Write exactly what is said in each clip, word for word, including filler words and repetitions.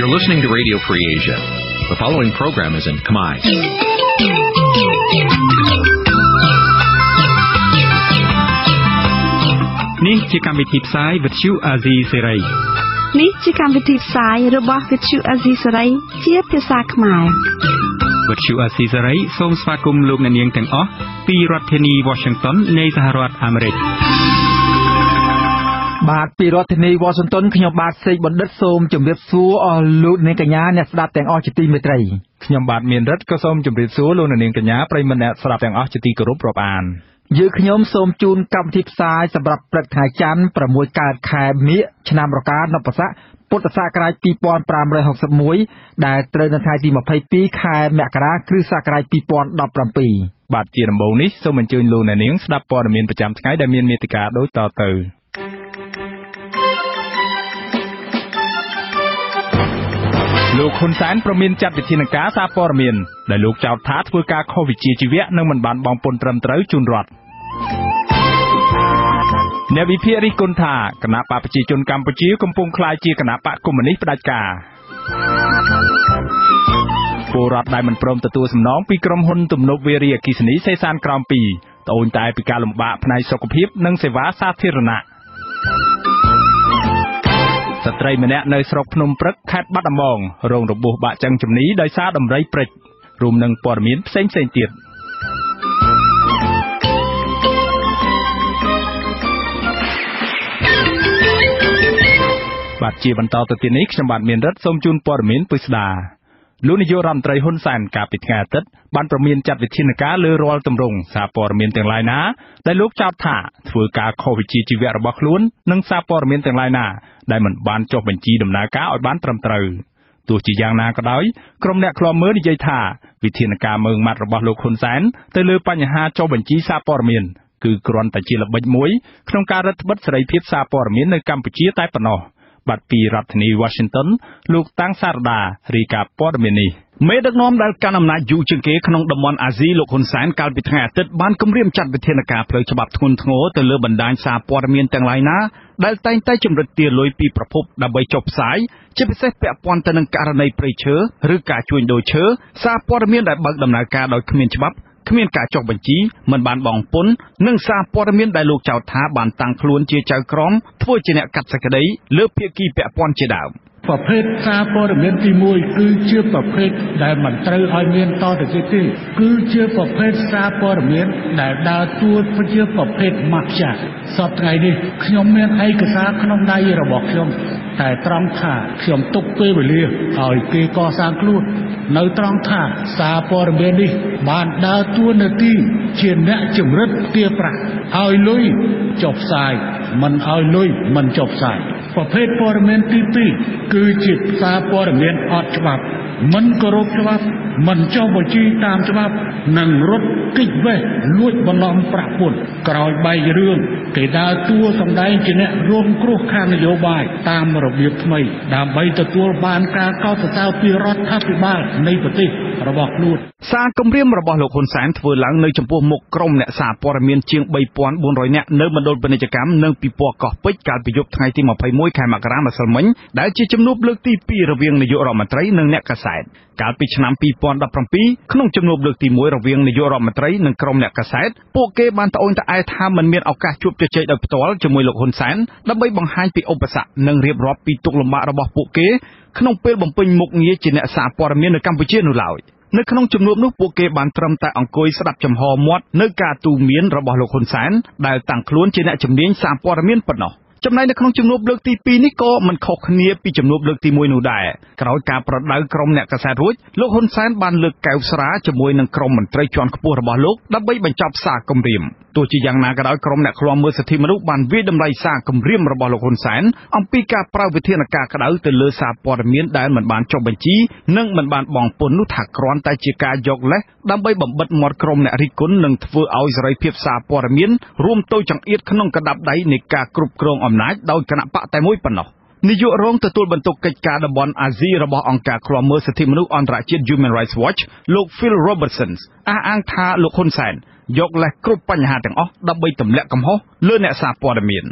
You're listening to Radio Free Asia. The following program is in Khmer. នេះជាកម្មវិធីផ្សាយវិទ្យុអាស៊ីសេរីនេះជាកម្មវិធីផ្សាយរបស់វិទ្យុអាស៊ីសេរីជាភាសាខ្មែរវិទ្យុអាស៊ីសេរីសូមស្វាគមន៍លោកអ្នកនាងទាំងអស់ពីរដ្ឋធានី Washington នៃសហរដ្ឋអាមេរិកបាទពីរដ្ឋធានី Washington ខ្ញុំបាទសេកបណ្ឌិតសូមជម្រាបសួរអស់លោកអ្នកកញ្ញាអ្នកស្ដាប់ទាំងអស់ជាទីមេត្រីខ្ញុំបាទមានរិទ្ធក៏សូមជម្រាបសួរលោកអ្នកនាងកញ្ញាប្រិយមិត្តអ្នកស្ដាប់ទាំងអស់ជាទីគោរពរាប់អានយើងខ្ញុំសូមជូនកម្មវិធីផ្សាយសម្រាប់ព្រឹកថ្ងៃច័ន្ទប្រាំមួយកើតខែមិញឆ្នាំរកានពស័កពុទ្ធសករាជពីរពាន់ប្រាំរយហកសិបមួយដែលត្រូវនៅថ្ងៃទីម្ភៃពីរខែមករាគ្រិស្តសករាជពីរពាន់ដប់ប្រាំពីរបាទជាដំបូងនេះសូមអញ្ជើញលោកអ្នកនាងស្ដាប់ព័ត៌មានប្រចាំថ្ងៃដែលមានមេត្តាដូចតទៅលោកហ៊ុនសែនប្រមានចាត់វិធានការសារព័ត៌មានដែលលោកចោទថាធ្វើការខុសវិជ្ជាជីវៈនិងមិនបានបង់ពន្ធត្រឹមត្រូវជូនរដ្ឋអ្នកវិភាគរិះគន់ថាគណៈបកប្រជាជនកម្ពុជាកំពុងក្លាយជាគណៈបកកុម្មុយនីសផ្ដាច់ការពលរដ្ឋដែលមិនព្រមទទួលសំណងពីក្រុមហ៊ុនទំនប់វារីអគ្គិសនីសេសានក្រោមពីរត្អូញតែពីការលំបាកផ្នែកសុខភាពនិងសេវាសាធារណៈស្ត្រីម្នាក់នៅស្រុកភ្នំព្រឹកខេត្តបាត់ដំបងរងរបួសបាក់ចឹងជំនីដោយសារដំរីព្រិចរួមនឹងព័ត៌មានផ្សេងៗទៀតបាទជាបន្តទៅទៀតនេះខ្ញុំបាទមានរិទ្ធសូមជូនព័ត៌មានពិស្ដាលោកនាយករដ្ឋមន្ត្រីហ៊ុនសែនកាលពីថ្ងៃអាទិត្យបានប្រមានចាត់វិធានការលើរាល់ទម្រង់សារព័ត៌មានទាំងឡាយណាដែលលោកចោទថាធ្វើការខុសវិជ្ជាជីវៈរបស់ខ្លួននិងសារព័ត៌មានទាំងឡាយណាដែលមិនបានចុះបញ្ជីដំណើរការឲ្យបានត្រឹមត្រូវទោះជាយ៉ាងណាក៏ដោយក្រុមអ្នកឃ្លាំមើលនិយាយថាវិធានការមើងម៉ាត់របស់លោកហ៊ុនសែនទៅលើបញ្ហាចុះបញ្ជីសារព័ត៌មានគឺគ្រាន់តែជាល្បិចមួយក្នុងការរឹតបន្តឹងសេរីភាពសារព័ត៌មាននៅកម្ពុជាតែប៉ុណ្ណោះបាទពីរដ្ឋធានី Washington លោកតាំងសារដារាយការណ៍ព័ត៌មាននេះមេដឹកនាំដែលកាន់អំណាចយូរជាងគេក្នុងតំបន់អាស៊ីលោកហ៊ុនសែនកាលពីថ្ងៃអាទិត្យបានគម្រាមចាត់វិធានការផ្លូវច្បាប់ធ្ងន់ធ្ងរទៅលើបណ្ដាញសារព័ត៌មានទាំងឡាយណាដែលតែងតែចម្រិតទារលុយពីប្រភពដើម្បីចុះផ្សាយជាពិសេសពាក់ព័ន្ធទៅនឹងករណីព្រៃឈើឬការជួញដូរឈើសារព័ត៌មានដែលបើកដំណើរការដោយគ្មានច្បាប់គ្មានការចុះបញ្ជីមិនបានបង់ពន្ធនិងសារព័ត៌មានដែលលោកចោទថាបានតាំងខ្លួនជាចៅក្រមធ្វើជាអ្នកកាត់សេចក្តីលើភាគីពាក់ព័ន្ធជាដើមប្រភេទសារព័ត៌មានទីមួយគឺជាប្រភេទដែលមិនត្រូវឲ្យមានតទៅទៀតទេគឺជាប្រភេទសារព័ត៌មានដែលដើរតួជាប្រភេទម៉ាហ្វៀសពថ្ងៃនេះខ្ញុំមានឯកសារក្នុងដៃរបស់ខ្ញុំតែត្រង់ថាខ្ញុំទុកពេលវេលាឲ្យគេកសាងខ្លួននៅត្រង់ថាសារព័ត៌មាននេះបានដើរតួនាទីជាអ្នកជំរិតទារប្រាក់ឲ្យលុយចុះផ្សាយមិនឲ្យលុយមិនចុះផ្សាយប្រភេទព័ត៌មានទីពីរគឺជាសារព័ត៌មានអត់ច្បាប់មិនគោរពច្បាប់មិនចុះបញ្ជីតាមច្បាប់និងរត់គេចវេះលួចបន្លំប្រាក់ពន្ធក្រោយបែករឿងគេដើរតួសម្ដែងជាអ្នករងគ្រោះខាងនយោបាយតាមរបៀបថ្មីដើម្បីទទួលបានការកោតសរសើរពីរដ្ឋាភិបាលនៃប្រទេសរបស់ខ្លួនសារគម្រាមរបស់លោកហ៊ុនសែនធ្វើឡើងនៅចំពោះមុខក្រុមអ្នកសារព័ត៌មានជាងបីពាន់បួនរយនាក់នៅមណ្ឌលពាណិជ្ជកម្មនិងពិព័រណ៍កោះពេជ្រកាលពីយប់ថ្ងៃទីម្ភៃមួយខែមករាម្សិលមិញដែលជាជំនួបលើកទីពីររវាងនាយករដ្ឋមន្ត្រីនិងអ្នកកាសែតកាលពីឆ្នាំពីរពាន់ដប់ប្រាំពីរក្នុងជំនួបលើកទីមួយរវាងនាយករដ្ឋមន្ត្រីនិងក្រុមអ្នកកាសែតពួកគេបានត្អូញត្អែថាមិនមានឱកាសជួបជជែកដោយផ្ទាល់ជាមួយលោកហ៊ុនសែនដើម្បីបង្ហាញពីឧបសគ្គនិងរៀបរាប់ពីទុក្ខលំបាករបស់ពួកគេក្នុងពេលបំពេញមុខងារជាអ្នកសារព័ត៌មាននៅកម្ពុជានោះឡើយនៅក្នុងជំនួបនោះពួកគេបានត្រឹមតែអង្គុយស្ដាប់ចំហមាត់នៅការទូន្មានរបស់លោកហ៊ុនសែនដែលតាំងខ្លួនជាអ្នកជំនាញសារព័ត៌មានប៉ុណ្ណោះចំណែកនៅក្នុងជំនួបលើកទីពីរនេះក៏មិនខុសគ្នាពីជំនួបលើកទីមួយនោះដែរក្រោយការប្រដៅក្រុមអ្នកកាសែតរួចលោកហ៊ុនសែនបានលើកកែវស្រាជាមួយនឹងក្រុមមន្ត្រីជាន់ខ្ពស់របស់លោកដើម្បីបញ្ចប់សារគម្រាមទោះជាយ៉ាងណាក៏ដោយក្រុមអ្នកឃ្លាំមើលសិទ្ធិមនុស្សបានវាយតម្លៃសារគម្រាមរបស់លោកហ៊ុនសែនអំពីការប្រើវិធានការក្តៅទៅលើសារព័ត៌មានដែលមិនបានចុះបញ្ជីនិងមិនបានបង់ពន្ធនោះថាគ្រាន់តែជាការយកលេសដើម្បីបំបិទមាត់ក្រុមអ្នករិះគន់និងធ្វើឲ្យសេរីភាពសារព័ត៌មានរួមទៅចង្អៀតក្នុងកណ្ដាប់ដៃនៃការគ្រប់គ្រងអំណាចដោយគណៈបកតែមួយប៉ុណ្ណោះនាយករងទទួលបន្ទុកកិច្ចការតំបន់អាស៊ីរបស់អង្គការឃ្លាំមើលសិទ្ធិមនុស្សអន្តរជាតិ Human Rights Watch លោក Phil Robertson អះអាងថាលោកហ៊ុនសែនយកលេសគ្រប់បញ្ហាទាំងអស់ដើម្បីទម្លាក់កំហុសលើអ្នកសារព័ត៌មាន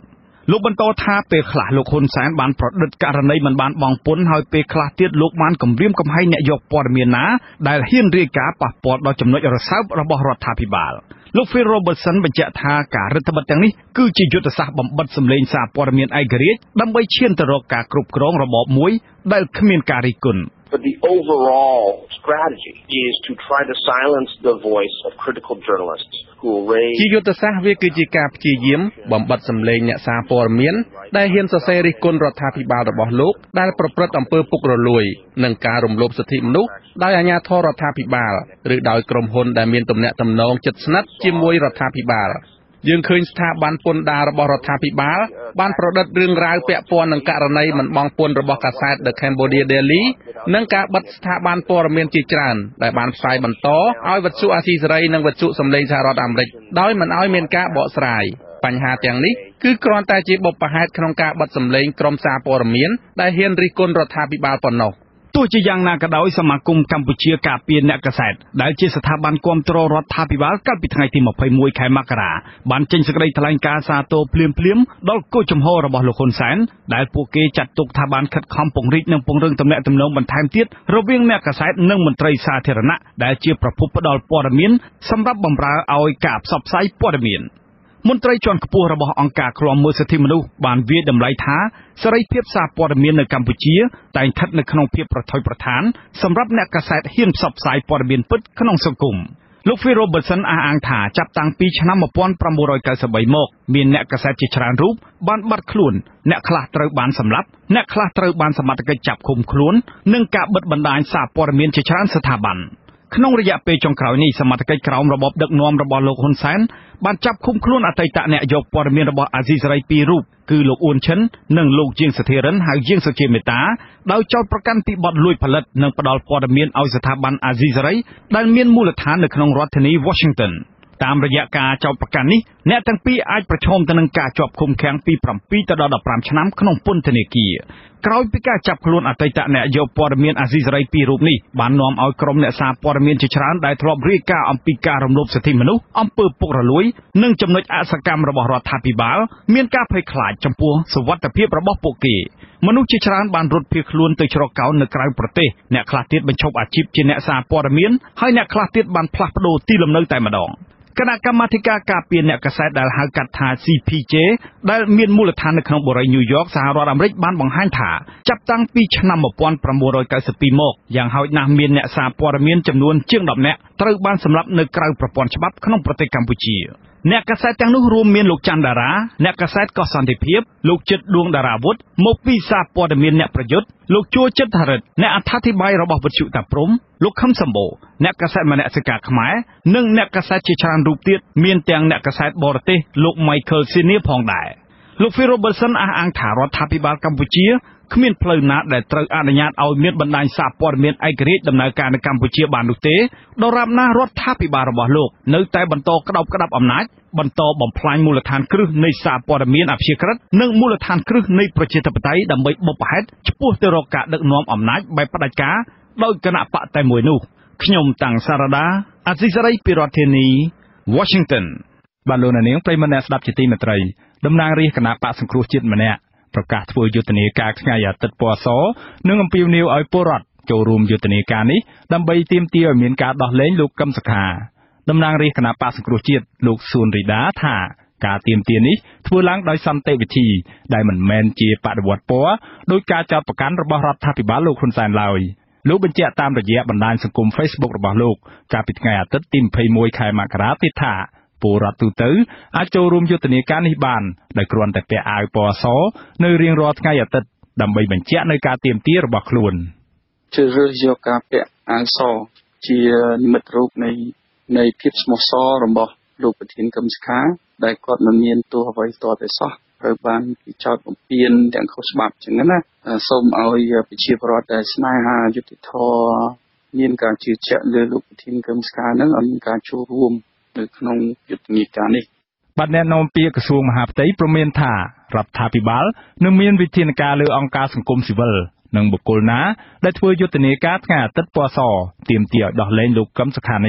លោកបន្តថាពេលខ្លះលោកហ៊ុនសែនបានប្រឌិតករណីមិនបានបង់ពន្ធហើយពេលខ្លះទៀតលោកបានគំរាមកំហែងអ្នកយកព័ត៌មានណាដែលហ៊ានរាយការណ៍ប៉ះពាល់ដល់ចំណុចរសើបរបស់រដ្ឋាភិបាលលោក Phil Robertson បញ្ជាក់ថាការរដ្ឋបတ်ទាំងនេះគឺជាយុទ្ធសាស្ត្របំបិតសម្លេងសារព័ត៌មានឯករាជ្យដើម្បីឈានទៅរកការគ្រប់គ្រងរបបមួយដែលគ្មានការរិះគន់ But the overall strategy is to try to silence the voice of critical journalists who raise ជាយុទ្ធសាស្ត្រវាគឺជាការព្យាយាមបំបិតសម្លេងអ្នកសារព័ត៌មានដែលហ៊ានសរសេររិះគន់រដ្ឋាភិបាលរបស់លោកដែលប្រព្រឹត្តអំពើពុករលួយនិងការរំលោភសិទ្ធិមនុស្សដោយអាជ្ញាធររដ្ឋាភិបាលឬដោយក្រុមហ៊ុនដែលមានទំនាក់ទំនងជិតស្និទ្ធជាមួយរដ្ឋាភិបាលយើងឃើញស្ថាប័នពន្ធដាររបស់រដ្ឋាភិបាលបានប្រឌិតរឿងរ៉ាវពាក់ព័ន្ធនឹងករណីមិនបង់ពន្ធរបស់កាសែត The Cambodia Daily និងការបិទស្ថាប័នព័ត៌មានជាច្រើនដែលបានផ្សាយបន្តឲ្យវិទ្យុអាស៊ីសេរីនិងវិទ្យុសម្លេងសហរដ្ឋអាមេរិកដោយមិនឲ្យមានការបកស្រាយបញ្ហាទាំងនេះគឺគ្រាន់តែជាបុព្វហេតុក្នុងការបិទសម្លេងក្រុមសារព័ត៌មានដែលហ៊ានរិះគន់រដ្ឋាភិបាលប៉ុណ្ណោះទោះជាយ៉ាងណាក៏ដោយសមាគមកម្ពុជាការពារអ្នកកាសែតដែលជាស្ថាប័នគាំទ្ររដ្ឋាភិបាលកាលពីថ្ងៃទីម្ភៃមួយខែមករាបានចេញសេចក្តីថ្លែងការណ៍សាទរភ្លាមៗដល់គោលជំហររបស់លោកហ៊ុនសែនដែលពួកគេចាត់ទុកថាបានខិតខំពង្រីកនិងពង្រឹងទំនាក់ទំនងបន្ថែមទៀតរវាងអ្នកកាសែតនិងមន្ត្រីសាធារណៈដែលជាប្រភពផ្ដល់ព័ត៌មានសម្រាប់បម្រើឲ្យការផ្សព្វផ្សាយព័ត៌មានមន្ត្រីជាន់ខ្ពស់របស់អង្គការឃ្លាំមើលសិទ្ធិមនុស្សបានវាយតម្លៃថាសេរីភាពសារព័ត៌មាននៅកម្ពុជាតែងស្ថិតនៅក្នុងភាពប្រថុយប្រថានសម្រាប់អ្នកកាសែតហ៊ានផ្សព្វផ្សាយព័ត៌មានពិតក្នុងសង្គមលោក Phil Robertson អះអាងថាចាប់តាំងពីឆ្នាំmột nghìn chín trăm chín mươi baមកមានអ្នកកាសែតជាច្រើនរូបបានបាត់ខ្លួនអ្នកខ្លះត្រូវបានសម្លាប់អ្នកខ្លះត្រូវបានសមត្ថកិច្ចចាប់ឃុំខ្លួននិងការបិទបណ្ដាញសារព័ត៌មានជាច្រើនស្ថាប័នក្នុងរយៈពេលចុងក្រោយនេះសមត្ថកិច្ចក្រោមរបបដឹកនាំរបស់លោកហ៊ុនសែនបានចាប់ឃុំខ្លួនអតីតអ្នកយកព័ត៌មានរបស់អាស៊ីសេរីពីររូបគឺលោកអ៊ួនឈិននិងលោកជាងសធិរិនហៅជាងសុជាមេតាដោយចោទប្រកាន់ពីបទលួចផលិតនិងផ្ដល់ព័ត៌មានឲ្យស្ថាប័នអាស៊ីសេរីដែលមានមូលដ្ឋាននៅក្នុងរដ្ឋធានី Washington តាមរយៈការចោទប្រកាន់នេះអ្នកទាំងពីរអាចប្រឈមទៅនឹងការជាប់ឃុំឃាំងពី7ទៅដល់15ឆ្នាំក្នុងពន្ធនាគារក្រោយពីការចាប់ខ្លួនអតីតអ្នកយកព័ត៌មានអាស៊ីសេរីពីររូបនេះបាននាំឲ្យក្រុមអ្នកសារព័ត៌មានជាច្រើនដែលធ្លាប់រាយការណ៍អំពីការរំលោភសិទ្ធិមនុស្សអំពើពុករលួយនិងចំណុចអសកម្មរបស់រដ្ឋាភិបាលមានការភ័យខ្លាចចំពោះសុវត្ថិភាពរបស់ពួកគេមនុស្សជាច្រើនបានរត់ភៀសខ្លួនទៅជ្រកកោននៅក្រៅប្រទេសអ្នកខ្លះទៀតបញ្ឈប់អាជីពជាអ្នកសារព័ត៌មានហើយអ្នកខ្លះទៀតបានផ្លាស់ប្ដូរទីលំនៅតែម្ដងគណៈកម្មាធិការការពារអ្នកកាសែតដែលហៅកាត់ថា C P J ដែលមានមូលដ្ឋាននៅក្នុងបូរីញូវយ៉កសហរដ្ឋអាមេរិកបានបង្ហាញថាចាប់តាំងពីឆ្នាំmột nghìn chín trăm chín mươi haiមកយ៉ាងហោចណាស់មានអ្នកសារព័ត៌មានចំនួនជាងដប់នាក់ត្រូវបានសម្លាប់នៅក្រៅប្រព័ន្ធច្បាប់ក្នុងប្រទេសកម្ពុជាអ្នកកាសែតទាំងនោះរួមមានលោកច័ន្ទតារាអ្នកកាសែតកោះសន្តិភាពលោកចិត្តដួងតារាវុធមកពីសារព័ត៌មានអ្នកប្រយុទ្ធលោកជួចិត្តហរិតអ្នកអត្ថាធិប្បាយរបស់វិទ្យុតាព្រំលោកខឹមសម្បូរអ្នកកាសែតមនសិការខ្មែរនិងអ្នកកាសែតជាច្រើនរូបទៀតមានទាំងអ្នកកាសែតបរទេសលោក Michael Senior ផងដែរលោក Phil Robertson អះអាងថារដ្ឋាភិបាលកម្ពុជាគ្មានផ្លូវណាដែលត្រូវអនុញ្ញាតឲ្យមានបណ្ដាញសារព័ត៌មានឯករាជ្យដំណើរការនៅកម្ពុជាបាននោះទេដរាបណារដ្ឋាភិបាលរបស់លោកនៅតែបន្តក្តោបក្តាប់អំណាចបន្តបំផ្លាញមូលដ្ឋានគ្រឹះនៃសារព័ត៌មានអព្យាក្រឹតនិងមូលដ្ឋានគ្រឹះនៃប្រជាធិបតេយ្យដើម្បីបុព្វហេតុឆ្ពោះទៅរកការដឹកនាំអំណាចបែបផ្ដាច់ការដោយគណៈបកតែមួយនោះខ្ញុំតាំងសារ៉ាដាអាស៊ីសេរីពីរដ្ឋធានី Washington បាទលោកនាងប្រិយមិត្តអ្នកស្ដាប់ជាទីមេត្រីតំណាងរាជគណៈបកសង្គ្រោះជាតិម្នាក់ប្រកាសធ្វើយុទ្ធនាការថ្ងៃអាទិត្យពណ៌សនិងអំពាវនាវឲ្យពលរដ្ឋចូលរួមយុទ្ធនាការនេះដើម្បីទាមទារឲ្យមានការដោះលែងលោកកឹមសុខាតំណាងរាជគណៈបកសង្គ្រោះជាតិលោកសួនរីដាថាការទាមទារនេះធ្វើឡើងដោយសន្តិវិធីដែលមិនមែនជាបដិវត្តពណ៌ដោយការចោទប្រកាន់របស់រដ្ឋាភិបាលលោកហ៊ុនសែនឡើយលោកបញ្ជាក់តាមរយៈបណ្ដាញសង្គម Facebook របស់លោកកាលពីថ្ងៃអាទិត្យទីម្ភៃមួយខែមករាទៀតថាពលរដ្ឋទូទៅអាចចូលរួមយុទ្ធនាការនេះបានដោយគ្រាន់តែពាក់អាវពណ៌សនៅរៀងរាល់ថ្ងៃអាទិត្យដើម្បីបញ្ជាក់នៅការទាមទាររបស់ខ្លួនជ្រើសរើសយកការពាក់អាវសជានិមិត្តរូបនៃនៃភាពស្មោះសររបស់លោកប្រធានកឹមសុខាដែលគាត់មិនមានទោសអ្វីតតែសោះត្រូវបានគេចោទបំពានទាំងខុសច្បាប់ចឹងណាសូមឲ្យប្រជាពលរដ្ឋដែលស្នេហាយុត្តិធម៌មានការជឿជាក់លើលោកប្រធានកឹមសុខានឹងឲ្យមានការចូលរួមនៅក្នុងយុទ្ធនាការនេះបាទអ្នកនាំពាក្យក្រសួងមហាផ្ទៃព្រមានថារដ្ឋាភិបាលនឹងមានវិធានការលើអង្គការសង្គមស៊ីវិលនិងបុគ្គលណាដែលធ្វើយុទ្ធនាការថ្ងៃអាទិត្យពណ៌សទាមទារឲ្យដោះលែងលោកកឹមសុខានេះ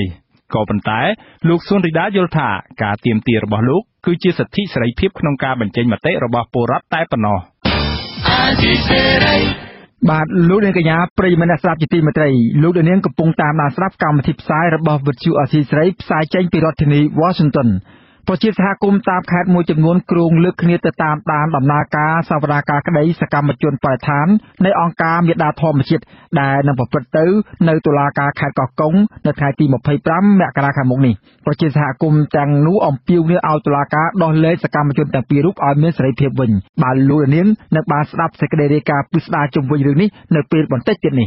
ក៏ប៉ុន្តែលោកស៊ុនរីដាយល់ថាការទាមទាររបស់លោកគឺជាសិទ្ធិសេរីភាពក្នុងការបញ្ចេញមតិរបស់ពលរដ្ឋតែប៉ុណ្ណោះបាទលោកនាងកញ្ញាប្រិយមិត្តអ្នកស្ដាប់ជាទីមេត្រីលោកនាងកំពុងតាមដានស្ដាប់កម្មវិធីផ្សាយរបស់វិទ្យុអាស៊ីសេរីផ្សាយចេញពីរដ្ឋធានី Washington ប្រជាសហគមន៍តាមខេត្តមួយចំនួនគ្រងលើកគ្នាទៅតាមដានដំណើរការសវនាការក្តីសកម្មជនបរិស្ថាននៃអង្គការមេដាធម្មជាតិដែលនឹងប្រព្រឹត្តទៅនៅតុលាការខេត្តកោះកុងនៅថ្ងៃទីម្ភៃប្រាំមករាខាងមុខនេះប្រជាសហគមន៍ទាំងនោះអំពាវនាវឲ្យតុលាការដោះលែងសកម្មជនទាំងពីររូបឲ្យមានសេរីភាពវិញបាទលោកនាងនឹងបានស្ដាប់សេចក្តីរាយការណ៍ពិស្ដារជុំវិញរឿងនេះនៅពេលបន្តិចទៀតនេះ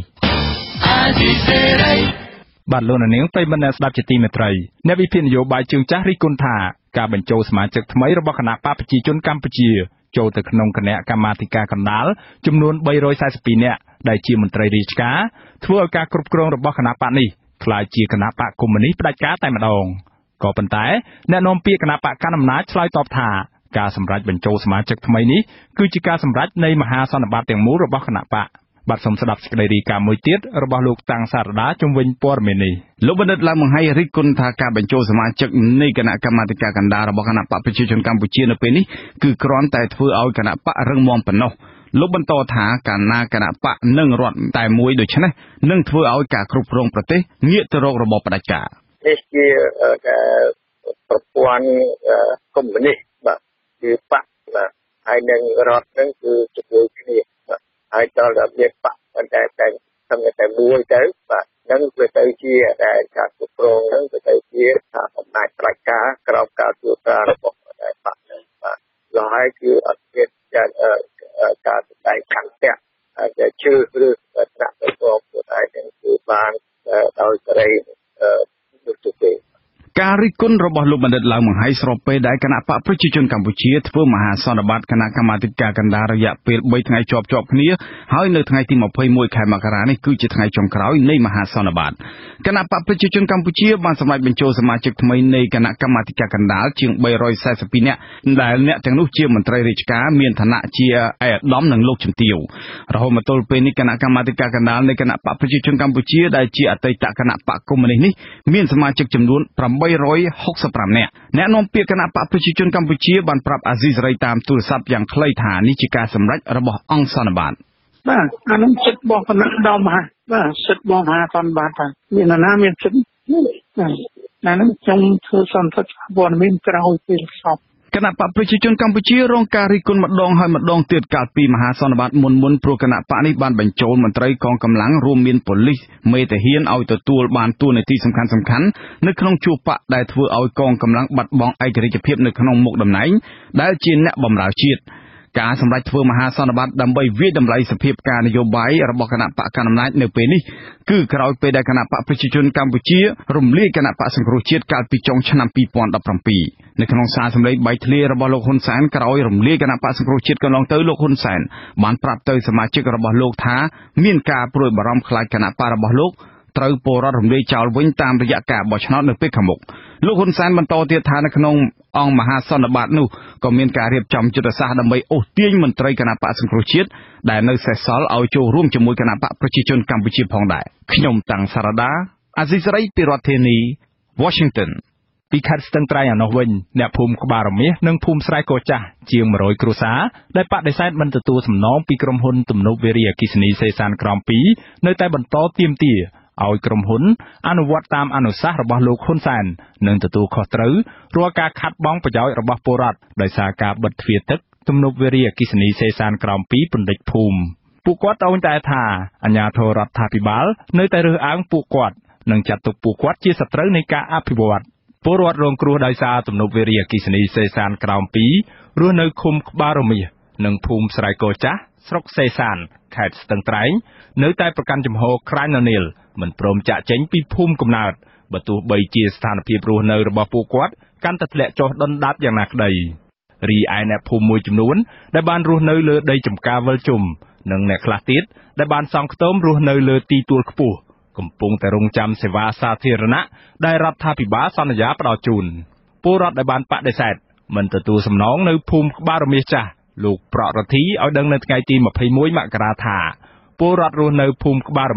បាទលោកនាងប្រិយមិត្តអ្នកស្ដាប់ជាទីមេត្រីអ្នកវិភាគនយោបាយជើងចាស់រិះគន់ថាការបញ្ចូលសមាជិកថ្មីរបស់គណៈបកប្រជាជនកម្ពុជាចូលទៅក្នុងគណៈកម្មាធិការកណ្ដាលចំនួនបីរយសែសិបពីរនាក់ដែលជាមន្ត្រីរាជការធ្វើឲ្យការគ្រប់គ្រងរបស់គណៈបកនេះក្លាយជាគណៈបកកុម្មុយនីសផ្ដាច់ការតែម្ដងក៏ប៉ុន្តែអ្នកនាំពាក្យគណៈបកកណ្ដាលអំណាចឆ្លើយតបថាការសម្រេចបញ្ចូលសមាជិកថ្មីនេះគឺជាការសម្រេចនៃមហាសន្និបាតទាំងមូលរបស់គណៈបកបាទសូមស្ដាប់សេចក្តីរាយការណ៍មួយទៀតរបស់លោកតាំងសារដាជំវិញព័ត៌មាននេះលោកបណ្ឌិតឡើងបង្ហាញរិះគន់ថាការបញ្ចូលសមាជិកនៃគណៈកម្មាធិការកណ្ដាលរបស់គណៈបកប្រជាជនកម្ពុជានៅពេលនេះគឺគ្រាន់តែធ្វើឲ្យគណៈបករឹងមាំប៉ុណ្ណោះលោកបន្តថាកាលណាគណៈបកនឹងរដ្ឋតែមួយដូច្នេះនឹងធ្វើឲ្យការគ្រប់គ្រងប្រទេសងាកទៅរករបបផ្ដាច់ការនេះជាប្រព័ន្ធកុម្មុយនីសបាទគឺបកបាទហើយនឹងរដ្ឋនឹងគឺជាមួយគ្នាហើយដល់តែមានបកតែតែសំខាន់តែមួយទៅបាទនឹងវាទៅជាដែលការគ្រប់គ្រងនឹងវាទៅជាថាអំណាចផ្ដាច់ការក្រោមការត្រួតត្រារបស់តែបកនឹងបាទដល់ហើយគឺអត់មានការសម្ដែងឆន្ទៈដែលជឿឬថ្នាក់ទៅក៏ខ្លួនឯងនឹងគឺបានដោយសេរីដូចទៅការរិះគន់របស់លោកបណ្ឌិតឡើងបង្ហាញស្របពេលដែលគណៈបកប្រជាជនកម្ពុជាធ្វើមហាសន្និបាតគណៈកម្មាធិការកណ្ដាលរយៈពេលបីថ្ងៃជាប់ជាប់គ្នាហើយនៅថ្ងៃទីម្ភៃមួយខែមករានេះគឺជាថ្ងៃចុងក្រោយនៃមហាសន្និបាតគណៈបកប្រជាជនកម្ពុជាបានសម្រេចបញ្ចូលសមាជិកថ្មីនៃគណៈកម្មាធិការកណ្ដាលជាងបីរយសែសិបពីរនាក់ដែលអ្នកទាំងនោះជាមន្ត្រីរាជការមានឋានៈជាឯកឧត្តមនិងលោកជំទាវរហូតមកទល់ពេលនេះគណៈកម្មាធិការកណ្ដាលនៃគណៈបកប្រជាជនកម្ពុជាដែលជាអតីតគណៈបកកុម្មុយនីសនេះមានសមាជិកចំនួនប្រាំបីរយហុកសិបប្រាំនាក់អ្នកនាំពាក្យគណៈបកប្រជាជនកម្ពុជាបានប្រាប់អាស៊ីសេរីតាមទូរស័ព្ទយ៉ាងខ្លីថានេះជាការសម្រេចរបស់អង្គសន្និបាតបាទអានោះចិត្តរបស់គណៈដំមហាបាទសិទ្ធិរបស់មហាសន្និបាតថាមានណាមានសិទ្ធិណានឹងខ្ញុំធ្វើសន្និដ្ឋានព័ត៌មានក្រោយពេលសពគណៈបកប្រជាជនកម្ពុជារងការរិះគន់ម្ដងហើយម្ដងទៀតកាលពីមហាសន្និបាតមុនមុនព្រោះគណៈបកនេះបានបញ្ចូលមន្ត្រីកងកម្លាំងរួមមានប៉ូលីសមេតាហានឲ្យទទួលបានតួនាទីសំខាន់សំខាន់នៅក្នុងជួរបកដែលធ្វើឲ្យកងកម្លាំងបាត់បង់ឯករាជ្យភាពនៅក្នុងមុខតំណែងដែលជាអ្នកបម្រើជាតិការសម្រេចធ្វើមហាសន្និបាតដើម្បីវាយតម្លៃសភាពការនយោបាយរបស់គណៈបកកណ្ដាលអំណាចនៅពេលនេះគឺក្រោយពេលដែលគណៈបកប្រជាជនកម្ពុជារំលាយគណៈបកសង្គ្រោះជាតិកាលពីចុងឆ្នាំពីរពាន់ដប់ប្រាំពីរនៅក្នុងសារសម្លេងបែកធ្លាយរបស់លោកហ៊ុនសែនក្រោយរំលាយគណៈបកសង្គ្រោះជាតិកន្លងទៅលោកហ៊ុនសែនបានប្រាប់ទៅសមាជិករបស់លោកថាមានការព្រួយបារម្ភខ្លាចគណៈបករបស់លោកត្រូវពលរដ្ឋរំលាយចោលវិញតាមរយៈការបោះឆ្នោតនៅពេលខាងមុខលោកហ៊ុនសែនបន្តទៀតថានៅក្នុងអង្គមហាសន្និបាតនោះក៏មានការរៀបចំយុទ្ធសាស្ត្រដើម្បីអូសទាញមន្ត្រីគណៈបកសង្គ្រោះជាតិដែលនៅសេសសល់ឲ្យចូលរួមជាមួយគណៈបកប្រជាជនកម្ពុជាផងដែរខ្ញុំតាំងសារដាអាស៊ីសេរីពីរដ្ឋធានី Washington ពីខេត្តស្ទឹងត្រែងឯនោះវិញអ្នកភូមិក្បាលរមាសនិងភូមិស្រែកោចាស់ជាងមួយរយគ្រួសារដែលបដិសេធមិនទទួលសំណងពីក្រុមហ៊ុនទំនប់វារីអគ្គិសនីសេសានក្រមពីរនៅតែបន្តទាមទារឲ្យក្រុមហ៊ុនអនុវត្តតាមអនុសាសន៍របស់លោកហ៊ុនសែននិងទទួលខុសត្រូវរាល់ការខាត់បងប្រយោជន៍របស់ពលរដ្ឋដោយសារការបិទទ្វារទឹកទំនប់វារីអគ្គិសនីសេសានក្រមពីរពន្លិចភូមិពួកគាត់ត្អូញត្អែថាអាជ្ញាធររដ្ឋាភិបាលនៅតែរើសអើងពួកគាត់និងចាត់ទុកពួកគាត់ជាសត្រូវនៃការអភិវឌ្ឍពលរដ្ឋរងគ្រោះដោយសារទំនប់វារីអគ្គិសនីសេសានក្រមពីររស់នៅឃុំក្បាលរមាសនិងភូមិស្រែកោចាស់ស្រុកសេសានខេត្តស្ទឹងត្រែងនៅតែប្រកាន់ជំហរក្រាញ់ននាលមិនព្រមចាក់ចេញពីភូមិកំណើតបើទោះបីជាស្ថានភាពរស់នៅរបស់ពួកគាត់កាន់តែធ្លាក់ចុះដុនដាបយ៉ាងណាក្តីរីឯអ្នកភូមិមួយចំនួនដែលបានរស់នៅលើដីចម្ការវិលជុំនិងអ្នកខ្លះទៀតដែលបានសង់ខ្ទមរស់នៅលើទីទួលខ្ពស់កំពុងតែរងចាំសេវាសាធារណៈដែលរដ្ឋាភិបាលសន្យាផ្ដល់ជូនពលរដ្ឋដែលបានបដិសេធមិនទទួលសំណងនៅភូមិក្បាលរមាសចាស់លោកប្រក់រទ្ធីឲ្យដឹងនៅថ្ងៃទីម្ភៃមួយមករាថាពលរដ្ឋរស់នៅភូមិក្បាលរមាស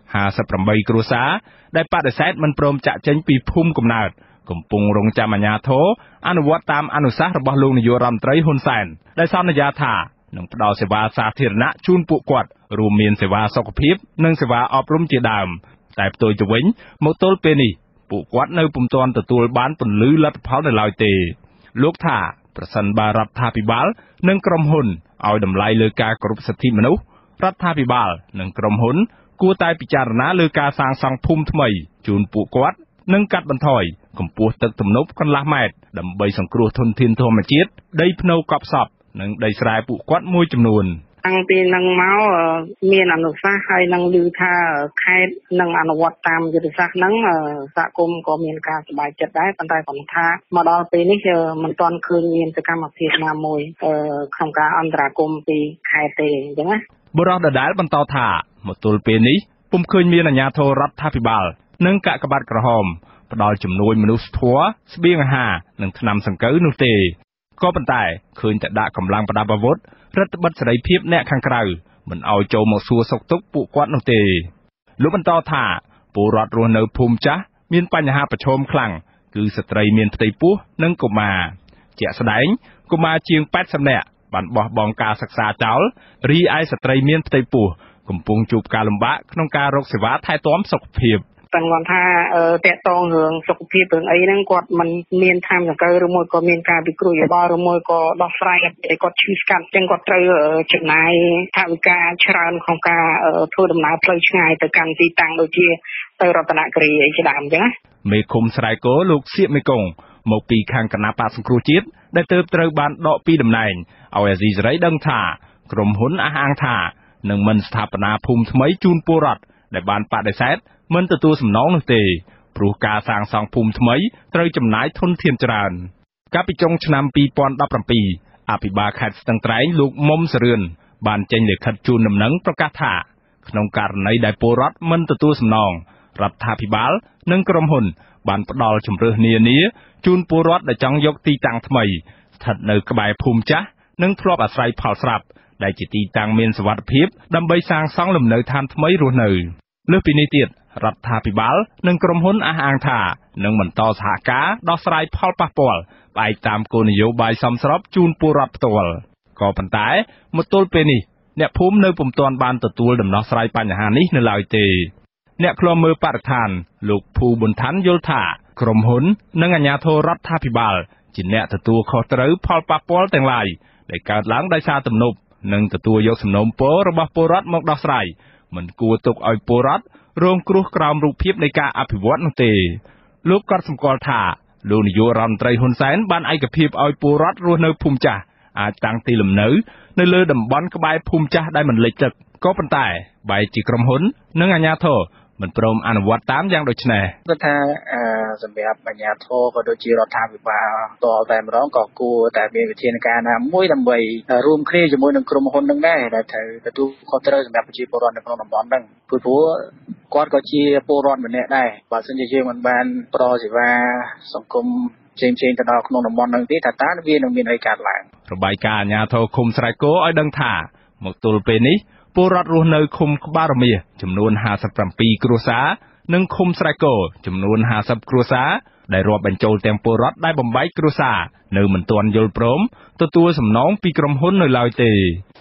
ห้าสิบแปดគ្រួសារដែលបដិសេធមិនព្រមចាក់ចេញពីភូមិកំណើតកំពុងរងចាំអាជ្ញាធរអនុវត្តតាមអនុសាសន៍របស់លោកនាយករដ្ឋមន្ត្រីហ៊ុនសែនដែលសន្យាថានឹងផ្ដល់សេវាសាធារណៈជូនពួកគាត់រួមមានសេវាសុខភាពនិងសេវាអប់រំជាដើមតែផ្ទុយទៅវិញមកទល់ពេលនេះពួកគាត់នៅពុំទាន់ទទួលបានពន្លឺលទ្ធផលនៅឡើយទេលោកថាប្រសិនបើរដ្ឋាភិបាលនិងក្រុមហ៊ុនឲ្យតម្លៃលើការគោរពសិទ្ធិមនុស្សរដ្ឋាភិបាលនិងក្រុមហ៊ុនគួរតែពិចារណាលើការសាងសង់ភូមិថ្មីជូនពួកគាត់និងកាត់បន្ថយកម្ពស់ទឹកទំនប់កន្លះម៉ែត្រដើម្បីសង្គ្រោះធនធានធម្មជាតិដីភ្នៅកប់សពនិងដីស្រែពួកគាត់មួយចំនួនតាំងពីនឹងមកមានអនុសាសន៍ហើយនឹងឮថាខេត្តនឹងអនុវត្តតាមយុទ្ធសាស្ត្រហ្នឹងសហគមន៍ក៏មានការសប្បាយចិត្តដែរប៉ុន្តែគាត់ថាមកដល់ពេលនេះមិនទាន់ឃើញមានសកម្មភាពណាមួយក្នុងការអន្តរាគមន៍ពីខេត្តទេអញ្ចឹងណាបុរសដដែលបន្តថាមកទល់ពេលនេះពុំឃើញមានអាជ្ញាធររដ្ឋាភិបាលនិងកាកបាទក្រហមផ្ដល់ជំនួយមនុស្សធម៌ស្បៀងអាហារនិងថ្នាំសង្កូវនោះទេក៏ប៉ុន្តែឃើញតែដាក់កម្លាំងប្រដាប់អាវុធរដ្ឋបិទសេរីភាពអ្នកខាងក្រៅមិនឲ្យចូលមកសួរសុខទុក្ខពួកគាត់នោះទេលោកបន្តថាពលរដ្ឋរស់នៅភូមិចាស់មានបញ្ហាប្រឈមខ្លាំងគឺស្ត្រីមានផ្ទៃពោះនិងកុមារជាក់ស្ដែងកុមារជាងแปดสิบនាក់បានបោះបង់ការសិក្សាចោលរីឯស្ត្រីមានផ្ទៃពោះកំពុងជួបការលំបាកក្នុងការរកសេវាថែទាំសុខភាពតែគាត់ថាតកតងរឿងសុខភាពរឿងអីហ្នឹងគាត់មិនមានធម្មសង្កូវឬមួយក៏មានការពិគ្រោះយោបល់ឬមួយក៏ដោះស្រាយឲ្យគាត់ឈឺស្កាត់ចឹងគាត់ត្រូវចំណាយថវិកាច្រើនក្នុងការធ្វើដំណើរផ្លូវឆ្ងាយទៅកាន់ទីតាំងដូចជាទៅរតនគិរីអីជាដើមចឹងណាមេឃុំស្រែគោលោកសៀកមេកុងមកពីខាងគណៈបកសង្គ្រោះជាតិដែលទើបត្រូវបានដកពីតំណែងឲ្យអាស៊ីសេរីដឹងថាក្រុមហ៊ុនអះអាងថានឹងមិនស្ថាបនាភូមិថ្មីជូនពលរដ្ឋដែលបានបដិសេធមិនទទួលសំណងនោះទេព្រោះការសាងសង់ភូមិថ្មីត្រូវចំណាយធនធានច្រើនកាលពីចុងឆ្នាំពីរពាន់ដប់ប្រាំពីរអភិបាលខេត្តស្ទឹងត្រែងលោកមុំសរឿនបានចេញលិខិតជូនដំណឹងប្រកាសថាក្នុងករណីដែលពលរដ្ឋមិនទទួលសំណងរដ្ឋាភិបាលនិងក្រុមហ៊ុនបានផ្ដល់ជម្រើសនានាជូនពលរដ្ឋដែលចង់យកទីតាំងថ្មីស្ថិតនៅក្បែរភូមិចាស់និងធ្លាប់អាស្រ័យផលស្រាប់ដែលជាទីតាំងមានសុវត្ថិភាពដើម្បីសាងសង់លំនៅឋានថ្មីរស់នៅលើសពីនេះទៀតរដ្ឋាភិបាលនិងក្រុមហ៊ុនអះអាងថានឹងបន្តសហការដោះស្រាយផលប៉ះពាល់ផ្អែកតាមគោលនយោបាយសមស្របជូនពលរដ្ឋផ្ទាល់ក៏ប៉ុន្តែមកទល់ពេលនេះអ្នកភូមិនៅពុំទាន់បានទទួលដំណោះស្រាយបញ្ហានេះនៅឡើយទេអ្នកឃ្លាំមើលបរិស្ថានលោកភូប៊ុនថាន់យល់ថាក្រុមហ៊ុននិងអាជ្ញាធររដ្ឋាភិបាលជាអ្នកទទួលខុសត្រូវផលប៉ះពាល់ទាំងឡាយដែលកើតឡើងដោយសារទំនប់និងទទួលយកសំណូមពររបស់ពលរដ្ឋមកដោះស្រាយមិនគួរទុកឲ្យពលរដ្ឋរងគ្រោះក្រោមរូបភាពនៃការអភិវឌ្ឍនោះទេលោកក៏សម្គាល់ថាលោកនាយករដ្ឋមន្ត្រីហ៊ុនសែនបានឯកភាពឲ្យពលរដ្ឋរស់នៅភូមិចាស់អាចតាំងទីលំនៅនៅលើតំបន់ក្បែរភូមិចាស់ដែលមិនលិចទឹកក៏ប៉ុន្តែបែរជាក្រុមហ៊ុននិងអាជ្ញាធរមិនព្រមអនុវត្តតាមយ៉ាងដូចនេះគាត់ថាសម្រាប់អាជ្ញាធរក៏ដូចជារដ្ឋាភិបាលតតែម្ដងក៏គួរតែមានវិធានការណាមួយដើម្បីរួមគ្នាជាមួយនឹងក្រុមហ៊ុននឹងដែរដែលត្រូវទទួលខុសត្រូវសម្រាប់ប្រជាពលរដ្ឋនៅក្នុងតំបន់ហ្នឹងព្រោះគាត់ក៏ជាពលរដ្ឋម្នាក់ដែរបើមិនជាយើងមិនបានផ្ដល់សេវាសង្គមផ្សេងៗទៅដល់ក្នុងតំបន់ហ្នឹងទេថាតើវានឹងមានអីកើតឡើងរបាយការណ៍អាជ្ញាធរឃុំស្រែគោឲ្យដឹងថាមកទល់ពេលនេះពលរដ្ឋរស់នៅឃុំក្បាលរមាសចំនួនห้าสิบเจ็ดគ្រួសារនិងឃុំស្រែគោចំនួនห้าสิบគ្រួសារដែលរាប់បញ្ចូលទាំងពលរដ្ឋដែលបំបែកគ្រួសារនៅមិនទាន់យល់ព្រមទទួលសំណងពីក្រុមហ៊ុននៅឡើយទេ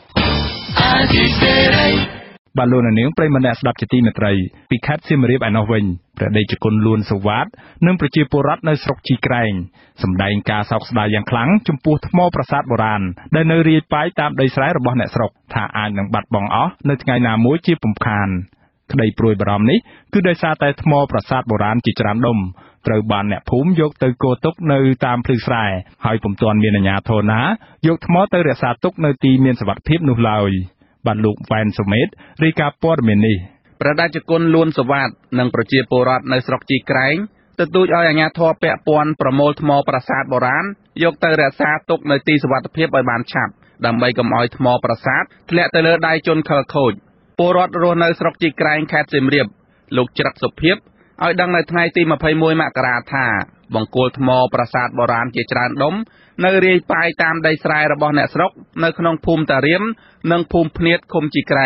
បាទលោកនាងប្រិយមិត្តអ្នកស្ដាប់ជាទីមេត្រីពីខេត្តសៀមរាបឯណោះវិញព្រះដេចគុណលួនសុវត្ថិនិងប្រជាពលរដ្ឋនៅស្រុកជីក្រែងសម្ដែងការសោកស្ដាយយ៉ាងខ្លាំងចំពោះថ្មប្រាសាទបុរាណដែលនៅរាយប៉ាយតាមដីស្រែរបស់អ្នកស្រុកថាអាចនឹងបាត់បង់អស់នៅថ្ងៃណាមួយជាពុំខានក្តីព្រួយបារម្ភនេះគឺដោយសារតែថ្មប្រាសាទបុរាណជាច្រើនដុំត្រូវបានអ្នកភូមិយកទៅគរទុកនៅតាមភ្លឺស្រែហើយពុំទាន់មានអាជ្ញាធរណាយកថ្មទៅរក្សាទុកនៅទីមានសុវត្ថិភាពនោះឡើយបាទលោកវ៉ែនសុមេតរាយការណ៍ព័ត៌មាននេះព្រះរាជគុណលួនសុវត្ថិនិងប្រជាពលរដ្ឋនៅស្រុកជីក្រែងទទូចឲ្យអាជ្ញាធរពាក់ព័ន្ធប្រមូលថ្មប្រាសាទបុរាណយកទៅរក្សាទុកនៅទីសុវត្ថិភាពឲ្យបានឆាប់ដើម្បីកុំឲ្យថ្មប្រាសាទធ្លាក់ទៅលើដៃជនខិលខូចពលរដ្ឋរស់នៅស្រុកជីក្រែងខេត្តសៀមរាបលោកច្រឹកសុភិបឲ្យដឹងនៅថ្ងៃទីยี่สิบเอ็ดមករាថាបង្គោលថ្មប្រាសាទបុរាណជាច្រើនដុំនៅរាយប៉ាយតាមដីស្រែរបស់អ្នកស្រុកនៅក្នុងភូមិតារៀមនិងភូមិភ្នៀតឃុំជីក្រែង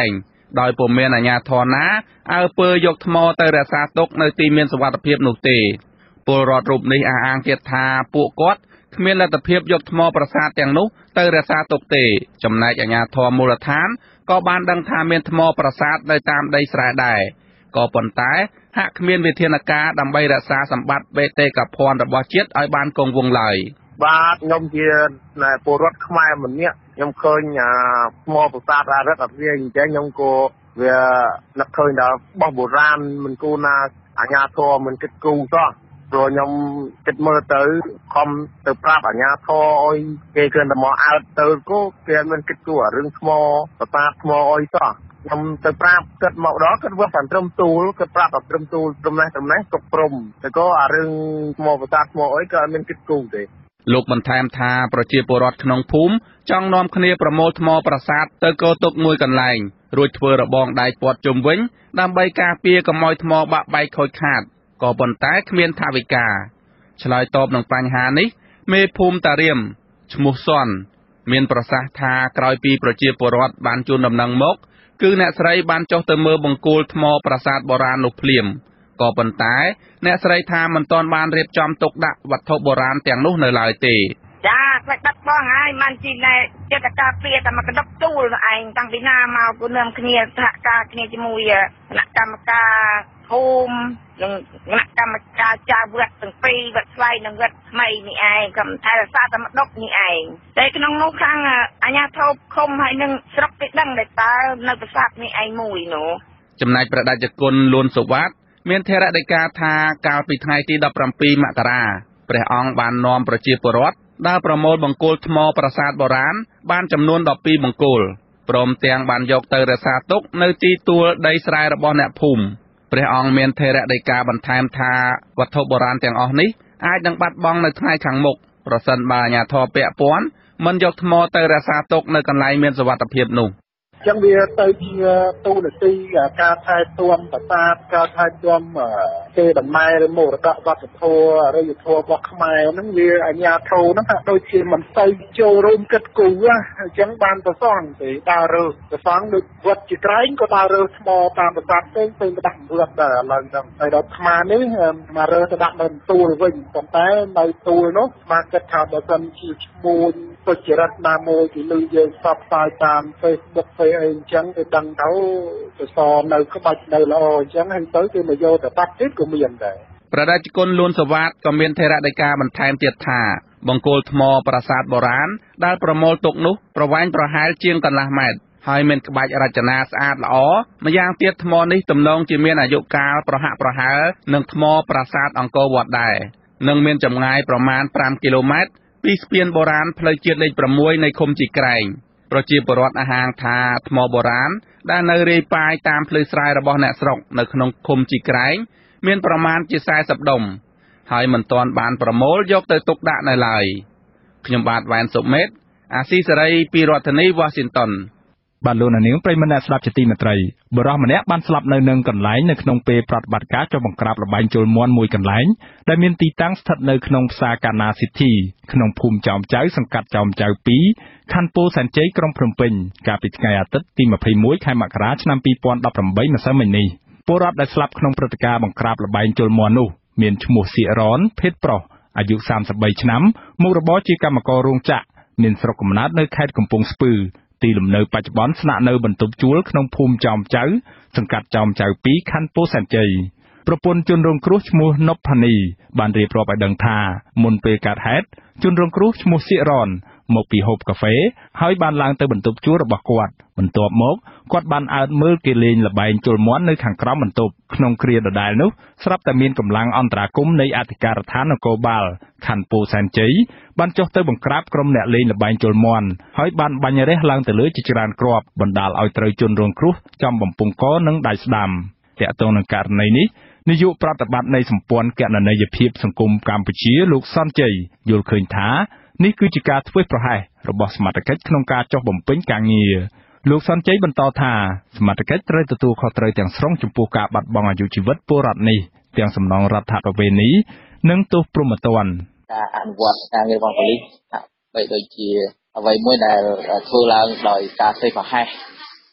ដោយពុំមានអាជ្ញាធរណាអើពើយកថ្មទៅរក្សាទុកនៅទីមានសុវត្ថិភាពនោះទេពលរដ្ឋរូបនេះអះអាងទៀតថាពួកគាត់គ្មានលទ្ធភាពយកថ្មប្រាសាទទាំងនោះទៅរក្សាទុកទេចំណែកអាជ្ញាធរមូលដ្ឋានក៏បានដឹងថាមានថ្មប្រាសាទនៅតាមដីស្រែដែរក៏ប៉ុន្តែហាក់គ្មានវិធានការដើម្បីរក្សាសម្បត្តិបេតិកភណ្ឌរបស់ជាតិឲ្យបានគង់វង្សឡើយបាទខ្ញុំជាពលរដ្ឋខ្មែរម្នាក់ខ្ញុំឃើញថ្មប្រាសាទអារិកអត់វាអញ្ចឹងខ្ញុំក៏វានឹកឃើញដល់បោះបុរាណមិនគូណាអាជ្ញាធរមិនគិតគូរសោះព្រោះខ្ញុំគិតមើលទៅខំទៅប្រាប់អាជ្ញាធរឲ្យគេគ្រាន់តែមកអើតទៅក៏គេមិនគិតគូររឿងថ្មប្រាសាទថ្មអុយសោះខ្ញុំទៅប្រាប់គិតមកដល់គិតវាតែត្រឹមទូលគិតប្រាប់តែត្រឹមទូលត្រឹមនេះត្រឹមនេះទុកព្រំតែក៏អារឿងថ្មប្រាសាទថ្មអុយក៏អត់មានគិតគូរទេលោកបន្ថែមថាប្រជាពលរដ្ឋក្នុងភូមិចង់នាំគ្នាប្រមូលថ្មប្រាសាទទៅកោទុកមួយកន្លែងរួចធ្វើរបងដែកព័ទ្ធជុំវិញដើម្បីការពារកុំឲ្យថ្មបាក់បែកខូចខាតក៏ប៉ុន្តែគ្មានថវិកាឆ្លើយតបនឹងបញ្ហានេះមេភូមិតារៀមឈ្មោះសុនមានប្រសាសន៍ថាក្រោយពីប្រជាពលរដ្ឋបានជូនដំណឹងមកគឺអ្នកស្រីបានចុះទៅមើលបង្គោលថ្មប្រាសាទបុរាណនោះភ្លាមក៏ប៉ុន្តែអ្នកស្រីថាមិនទាន់បានរៀបចំទុកដាក់វត្ថុបុរាណទាំងនោះនៅឡើយទេចាខ្លាចបាត់បង់ហើយមិនជីណែចិត្តការពារតែមកកណ្ដុកទូលឯងតាំងពីណាមកគូនឹមគ្នាសហការគ្នាជាមួយគណៈកម្មការភូមិនិងគណៈកម្មការចាវត្តទាំងពីរវត្តស្វ័យនិងវត្តថ្មីនេះឯងក៏តែរសារតែមកដុកនេះឯងតែក្នុងនោះខាងអាជ្ញាធរឃុំហើយនឹងស្រុកគេដឹងតែតើនៅប្រាសាទនេះឯងមួយនោះចំណែកព្រះតេជគុណលួនសុវត្ថិមានថេរដីកាថាកាលពីថ្ងៃទីដប់ប្រាំពីរមករាព្រះអង្គបាននាំប្រជាពលរដ្ឋដើរប្រមូលបង្គោលថ្មប្រាសាទបុរាណបានចំនួនដប់ពីរបង្គោលព្រមទាំងបានយកទៅរក្សាទុកនៅទីទួលដីស្រែរបស់អ្នកភូមិព្រះអង្គមានថេរដីកាបន្ថែមថាវត្ថុបុរាណទាំងអស់នេះអាចនឹងបាត់បង់នៅថ្ងៃខាងមុខប្រសិនបើអាជ្ញាធរពាក់ព័ន្ធមិនយកថ្មទៅរក្សាទុកនៅកន្លែងមានសុវត្ថិភាពនោះចឹងវាទៅជាទូនាទីការថែទាំប្រាសាទការថែទាំគេដំណើរឬមរតកវប្បធម៌អរិយធម៌របស់ខ្មែរហ្នឹងវាអាជ្ញាធរហ្នឹងហាក់ដូចជាមិនទៅចូលរួមគិតគូរអញ្ចឹងបានប្រសងទេដើររើសប្រសងដូចវត្តជាក្រែងក៏ដើររើសថ្មតាមប្រាសាទផ្សេងផ្សេងទៅដាក់វត្តដែរឥឡូវហ្នឹងហើយដល់អានេះមករើសទៅដាក់នៅទួលវិញប៉ុន្តែនៅទួលនោះមកគិតថាបើសិនជាឈ្មោះសុចរិតណាមួយគេលើយើងផ្សព្វផ្សាយតាម Facebook អីអញ្ចឹងគេដឹងទៅសសរនៅក្បាច់នៅល្អអញ្ចឹងហើយទៅគេមកយកទៅបាត់ទៀតក៏មានដែរព្រះរាជគុណលួនសុវត្ថិក៏មានថេរដីកាបន្ថែមទៀតថាបង្គោលថ្មប្រាសាទបុរាណដែលប្រមូលទុកនោះប្រវែងប្រហែលជាងកន្លះម៉ែត្រហើយមានក្បាច់រចនាស្អាតល្អម្យ៉ាងទៀតថ្មនេះទំនងជាមានអាយុកាលប្រហាក់ប្រហែលនឹងថ្មប្រាសាទអង្គរវត្តដែរនិងមានចម្ងាយប្រមាណប្រាំគីឡូម៉ែត្រពីស្ពានបុរាណផ្លូវជាតិលេខប្រាំមួយនៃឃុំជីក្រែងប្រជាពលរដ្ឋអះអាងថាថ្មបុរាណដែលនៅរាយប៉ាយតាមភ្លឺស្រែរបស់អ្នកស្រុកនៅក្នុងឃុំជីក្រែងមានប្រមាណជាសែសិបដុំហើយមិនទាន់បានប្រមូលយកទៅទុកដាក់នៅឡើយខ្ញុំបាទវ៉ែនសុមេតអាស៊ីសេរីពីរដ្ឋធានី Washington បាទលោកនាងប្រិយមិត្តអ្នកស្ដាប់ជាទីមេត្រីបុរសម្នាក់បានស្លាប់នៅនឹងកន្លែងនៅក្នុងពេលប្រតិបត្តិការចុះបង្ក្រាបល្បែងជលមាន់មួយកន្លែងដែលមានទីតាំងស្ថិតនៅក្នុងផ្សារកាណាស៊ីធីក្នុងភូមិចោមចៅសង្កាត់ចោមចៅពីរខណ្ឌពោធិ៍សែនជ័យក្រុងភ្នំពេញកាលពីថ្ងៃអាទិត្យទីម្ភៃមួយខែមករាឆ្នាំពីរពាន់ដប់ប្រាំបីម្សិលមិញនេះពលរដ្ឋដែលស្លាប់ក្នុងព្រឹត្តិការណ៍បង្ក្រាបល្បែងជលមាន់នោះមានឈ្មោះសៀករ៉នភេទប្រុសអាយុសាមសិបបីឆ្នាំមុខរបរជាកម្មកររោងចក្រមានស្រុកកំណើតនៅខេត្តកំពង់ស្ពឺទីលំនៅបច្ចុប្បន្នស្នាក់នៅបន្ទប់ជួលក្នុងភូមិចោមចៅសង្កាត់ចោមចៅពីរខណ្ឌពោធិ៍សែនជ័យប្រពន្ធជនរងគ្រោះឈ្មោះណុបផានីបានរៀបរាប់ឲ្យដឹងថាមុនពេលកើតហេតុជនរងគ្រោះឈ្មោះសៀករ៉នមកពីហូបកាហ្វេហើយបានឡើងទៅបន្ទប់ជួលរបស់គាត់បន្ទាប់មកគាត់បានអើតមើលគេលេងល្បែងជលមាន់នៅខាងក្រោមបន្ទប់ក្នុងគ្រាដដែលនោះស្រាប់តែមានកម្លាំងអន្តរាគមន៍នៃអធិការដ្ឋាននគរបាលខណ្ឌពោធិ៍សែនជ័យបានចុះទៅបង្ក្រាបក្រុមអ្នកលេងល្បែងជលមាន់ហើយបានបាញ់រះឡើងទៅលើជាច្រើនគ្រាប់បណ្ដាលឲ្យត្រូវជនរងគ្រោះចំបំពង់កនិងដៃស្ដាំទាក់ទងនឹងករណីនេះនាយកប្រតិបត្តិនៃសម្ព័ន្ធគណនេយ្យភាពសង្គមកម្ពុជាលោកសនជ័យយល់ឃើញថានេះគឺជាការធ្វេសប្រហែសរបស់សមត្ថកិច្ចក្នុងការចុះបំពេញការងារលោកសនជ័យបន្តថាសមត្ថកិច្ចត្រូវទទួលខុសត្រូវទាំងស្រុងចំពោះការបាត់បង់អាយុជីវិតពលរដ្ឋនេះទាំងសំណងរដ្ឋប្រវេណីនិងទោសព្រហ្មទណ្ឌការអនុវត្តការងាររបស់ប៉ូលីសហាក់បីដូចជាអ្វីមួយដែលធ្វើឡើងដោយការធ្វេសប្រហែស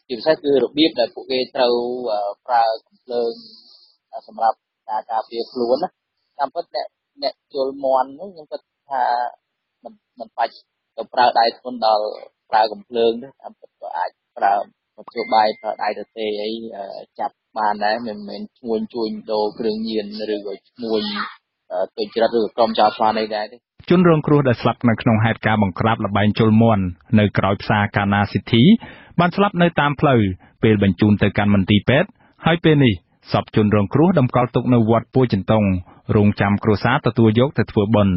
ជាពិសេសគឺរបៀបដែលពួកគេត្រូវប្រើកំភ្លើងសម្រាប់ការការពារខ្លួនណាតាមពិតអ្នកអ្នកជលមន់នោះខ្ញុំគិតថាមិនមិនបាច់ទៅប្រើដៃធ្ងន់ដល់ប្រើកំភ្លើងទេតាមពិតក៏អាចប្រើមធ្យោបាយប្រើដៃទៅទេអីចាប់បានដែរមិនមែនឈ្មួញជួញដូរគ្រឿងញៀនឬក៏ឈ្មួញទុច្ចរិតឬក្រុមចោរស្វាអីដែរទេជនរងគ្រោះដែលស្លាប់នៅក្នុងហេតុការណ៍បង្ក្រាបល្បែងជលមន់នៅក្រោយផ្សារកាណាស៊ីធីបានស្លាប់នៅតាមផ្លូវពេលបញ្ជូនទៅកាន់មន្ទីរពេទ្យហើយពេលនេះសពជនរងគ្រោះតម្កល់ទុកនៅវត្តពួយចិនតុងរងចាំគ្រួសារទទួលយកទៅធ្វើបុណ្យ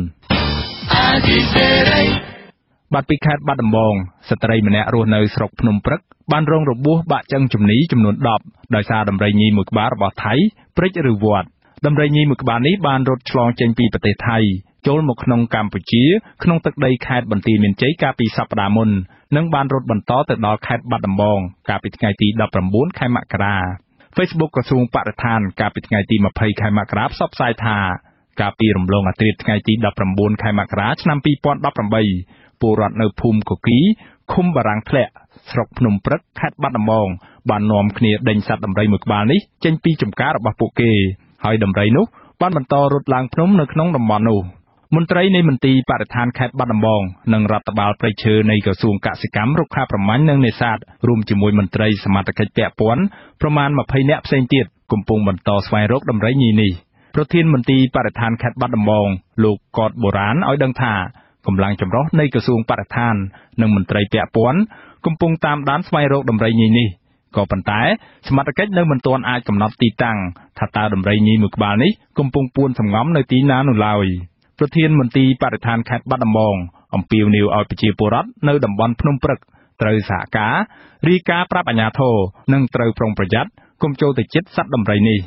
បាត់ពីខេត្តបាត់ដំបងស្ត្រីម្នាក់រស់នៅស្រុកភ្នំព្រឹកបានរងរបួសបាក់ចឹងជំនីចំនួនដប់ដោយសារដំរីញីមួយក្បាលរបស់ថៃព្រិចឬវត្តដំរីញីមួយក្បាលនេះបានរត់ឆ្លងចេញពីប្រទេសថៃចូលមកក្នុងកម្ពុជាក្នុងទឹកដីខេត្តបន្ទាយមានជ័យកាលពីសប្តាហ៍មុននិងបានរត់បន្តទៅដល់ខេត្តបាត់ដំបងកាលពីថ្ងៃទីដប់ប្រាំបួនខែមករា Facebook ក្រសួងបរិស្ថានកាលពីថ្ងៃទីម្ភៃខែមករាផ្សព្វផ្សាយថាកាលពីរំលងអាធ្រាត្រថ្ងៃទីដប់ប្រាំបួនខែមករាឆ្នាំពីរពាន់ដប់ប្រាំបីពលរដ្ឋនៅភូមិកគីឃុំបារាំងធ្លាក់ស្រុកភ្នំព្រឹកខេត្តបាត់ដំបងបាននាំគ្នាដេញសត្វដំរីមួយក្បាលនេះចេញពីចំការរបស់ពួកគេហើយដំរីនោះបានបន្តរត់ឡើងភ្នំនៅក្នុងតំបន់នោះមន្ត្រីនៃមន្ទីរបរិស្ថានខេត្តបាត់ដំបងនិងរដ្ឋបាលព្រៃឈើនៃក្រសួងកសិកម្មរុក្ខាប្រមាញ់និងនេសាទរួមជាមួយមន្ត្រីសមត្ថកិច្ចពាក់ព័ន្ធប្រមាណម្ភៃនាក់ផ្សេងទៀតកំពុងបន្តស្វែងរកដំរីញីនេះប្រធានមន្ទីរបរិស្ថានខេត្តបាត់ដំបងលោកកតបូរាណឲ្យដឹងថាកម្លាំងចម្រុះនៃក្រសួងបរិស្ថាននិងមន្ត្រីពាក់ព័ន្ធកំពុងតាមដានស្វែងរកដំរីញីនេះក៏ប៉ុន្តែសមត្ថកិច្ចនៅមិនទាន់អាចកំណត់ទីតាំងថាតើដំរីញីមួយក្បាលនេះកំពុងពួនសម្ងំនៅទីណានោះឡើយប្រធានមន្ទីរបរិស្ថានខេត្តបាត់ដំបងអំពាវនាវឲ្យប្រជាពលរដ្ឋនៅតំបន់ភ្នំព្រឹកត្រូវសហការរាយការណ៍ប្រាប់អាជ្ញាធរនិងត្រូវប្រុងប្រយ័ត្នកុំចូលទៅជិតសត្វដំរីនេះ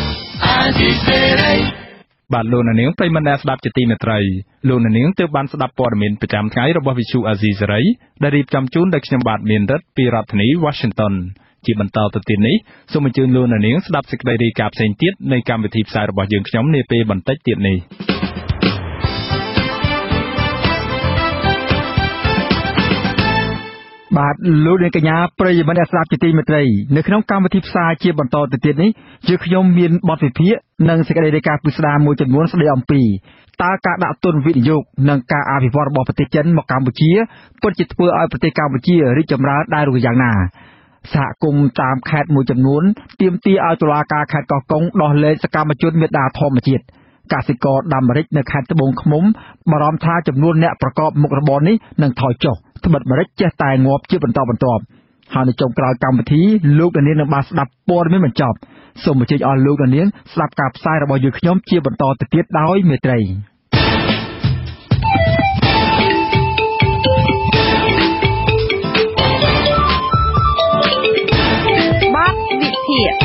បាទលោកនាងប្រិមត្តអ្នកស្ដាប់ជាទីមេត្រីលោកនាងទើបបានស្ដាប់ព័ត៌មានប្រចាំថ្ងៃរបស់វិទ្យុអាស៊ីសេរីដែលរៀបចំជូនដោយខ្ញុំបាទមានរិទ្ធពីរដ្ឋធានី Washington ជាបន្តទៅទៀតនេះសូមអញ្ជើញលោកនាងស្ដាប់សេចក្តីរាយការណ៍ផ្សេងទៀតនៃកម្មវិធីផ្សាយរបស់យើងខ្ញុំនាពេលបន្តិចទៀតនេះបាទលោកនាងកញ្ញាប្រិយមិត្តអ្នកស្ដាប់ជាទីមេត្រីនៅក្នុងកម្មវិធីផ្សាយជាបន្តទៅទៀតនេះយើងខ្ញុំមានបទវិភាគនិងសេចក្តីរាយការណ៍ពិស្ដារមួយចំនួនស្ដីអំពីតើការដាក់ទុនវិនិយោគនិងការអភិវឌ្ឍរបស់ប្រទេសចិនមកកម្ពុជាពិតជាធ្វើឲ្យប្រទេសកម្ពុជារីកចម្រើនដែរឬយ៉ាងណាសហគមន៍តាមខេត្តមួយចំនួនទាមទារឲ្យតុលាការខេត្តកោះកុងដោះលែងសកម្មជនមេដាធម្មជាតិកសិករដាំម្រេចនៅខេត្តត្បូងឃ្មុំបារម្ភថាចំនួនអ្នកប្រកបមុខរបរនេះនឹងថយចុះត្បិតម្រេចចេះតែងាប់ជាបន្តបន្ទាប់ហើយនៅចុងក្រោយកម្មវិធីលោកនាងនឹងបានស្ដាប់ព័ត៌មានបញ្ចប់សូមអញ្ជើញអស់លោកនាងស្ដាប់ការផ្សាយរបស់យើងខ្ញុំជាបន្តទៅទៀតដោយមេត្រីបាទវិភាគ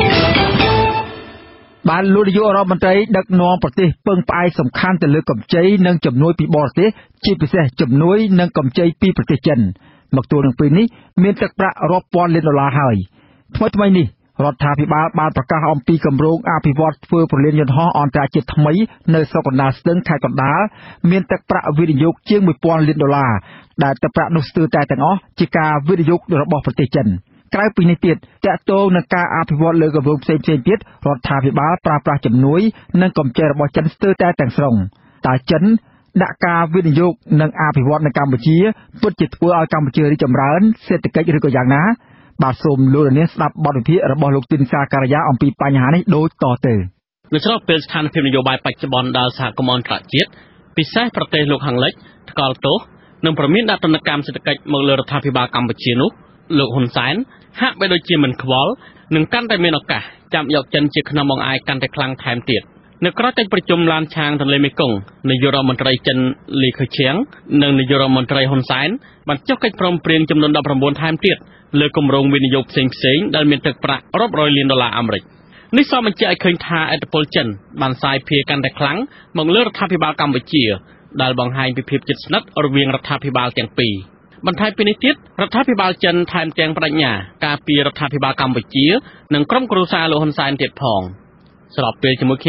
បានលោកនាយករដ្ឋមន្ត្រីដឹកនាំប្រទេសពឹងផ្អែកសំខាន់ទៅលើកម្ចីនិងជំនួយពីបរទេសជាពិសេសជំនួយនិងកម្ចីពីប្រទេសចិនមកទល់នឹងពេលនេះមានទឹកប្រាក់រាប់ពាន់លានដុល្លារហើយថ្មីថ្មីនេះរដ្ឋាភិបាលបានប្រកាសអំពីគម្រោងអភិវឌ្ឍធ្វើព្រលានយន្តហោះអន្តរជាតិថ្មីនៅស្រុកកណ្ដាលស្ទឹងខេត្តកណ្ដាលមានទឹកប្រាក់វិនិយោគជាងមួយពាន់លានដុល្លារដែលទឹកប្រាក់នោះស្ទើរតែទាំងអស់ជាការវិនិយោគរបស់ប្រទេសចិនក្រៅពីនេះទៀតតកតងនឹងការអភិវឌ្ឍលើគម្រោងផ្សេងៗទៀតរដ្ឋាភិបាលប្រើប្រាស់ជំនួយនិងកម្ចីរបស់ចិនស្ទើរតែទាំងស្រុងតែចិនដាក់ការវិនិយោគនិងអភិវឌ្ឍនៅកម្ពុជាពិតជាធ្វើឲ្យកម្ពុជារីកចម្រើនសេដ្ឋកិច្ចឬក៏យ៉ាងណាបាទសូមលោកនាងស្ដាប់បទវិភាគរបស់លោកទីនសាការីយ៉ាអំពីបញ្ហានេះដូចតទៅនៅស្របពេលស្ថានភាពនយោបាយបច្ចុប្បន្នដល់សហគមន៍អន្តរជាតិពិសេសប្រទេសលោកខាងលិចថ្កល់ទោសនិងប្រមានដាក់ទណ្ឌកម្មសេដ្ឋកិច្ចមកលើរដ្ឋាភិបាលកម្ពុជានោះលោកហ៊ុនសែនហាក់បីដូចជាមិនខ្វល់នឹងកាន់តែមានឱកាសចាប់យកចិនជាខ្នងបង្អែកកាន់តែខ្លាំងថែមទៀតនៅក្រៅកិច្ចប្រជុំឡានឆាងទន្លេមេគង្គនាយករដ្ឋមន្ត្រីចិនលីខឺឈៀងនិងនាយករដ្ឋមន្ត្រីហ៊ុនសែនបានចុះកិច្ចព្រមព្រៀងចំនួនដប់ប្រាំបួនថែមទៀតលើគម្រោងវិនិយោគផ្សេងផ្សេងដែលមានទឹកប្រាក់រាប់រយលានដុល្លារអាមេរិកនេះសមបញ្ជាក់ឲ្យឃើញថាឥទ្ធិពលចិនបានសាយភាយកាន់តែខ្លាំងមកលើរដ្ឋាភិបាលកម្ពុជាដែលបង្ហាញពីភាពជិតស្និទ្ធរវាងរដ្ឋាភិបាលទាំងពីរបន្ថែមពីនេះទៀតរដ្ឋាភិបាលចិនថែមទាំងបដិញ្ញាការពាររដ្ឋាភិបាលកម្ពុជានិងក្រុមគ្រួសារលោកហ៊ុនសែនទៀតផងស្របពេលជាមួយគ្នានេះ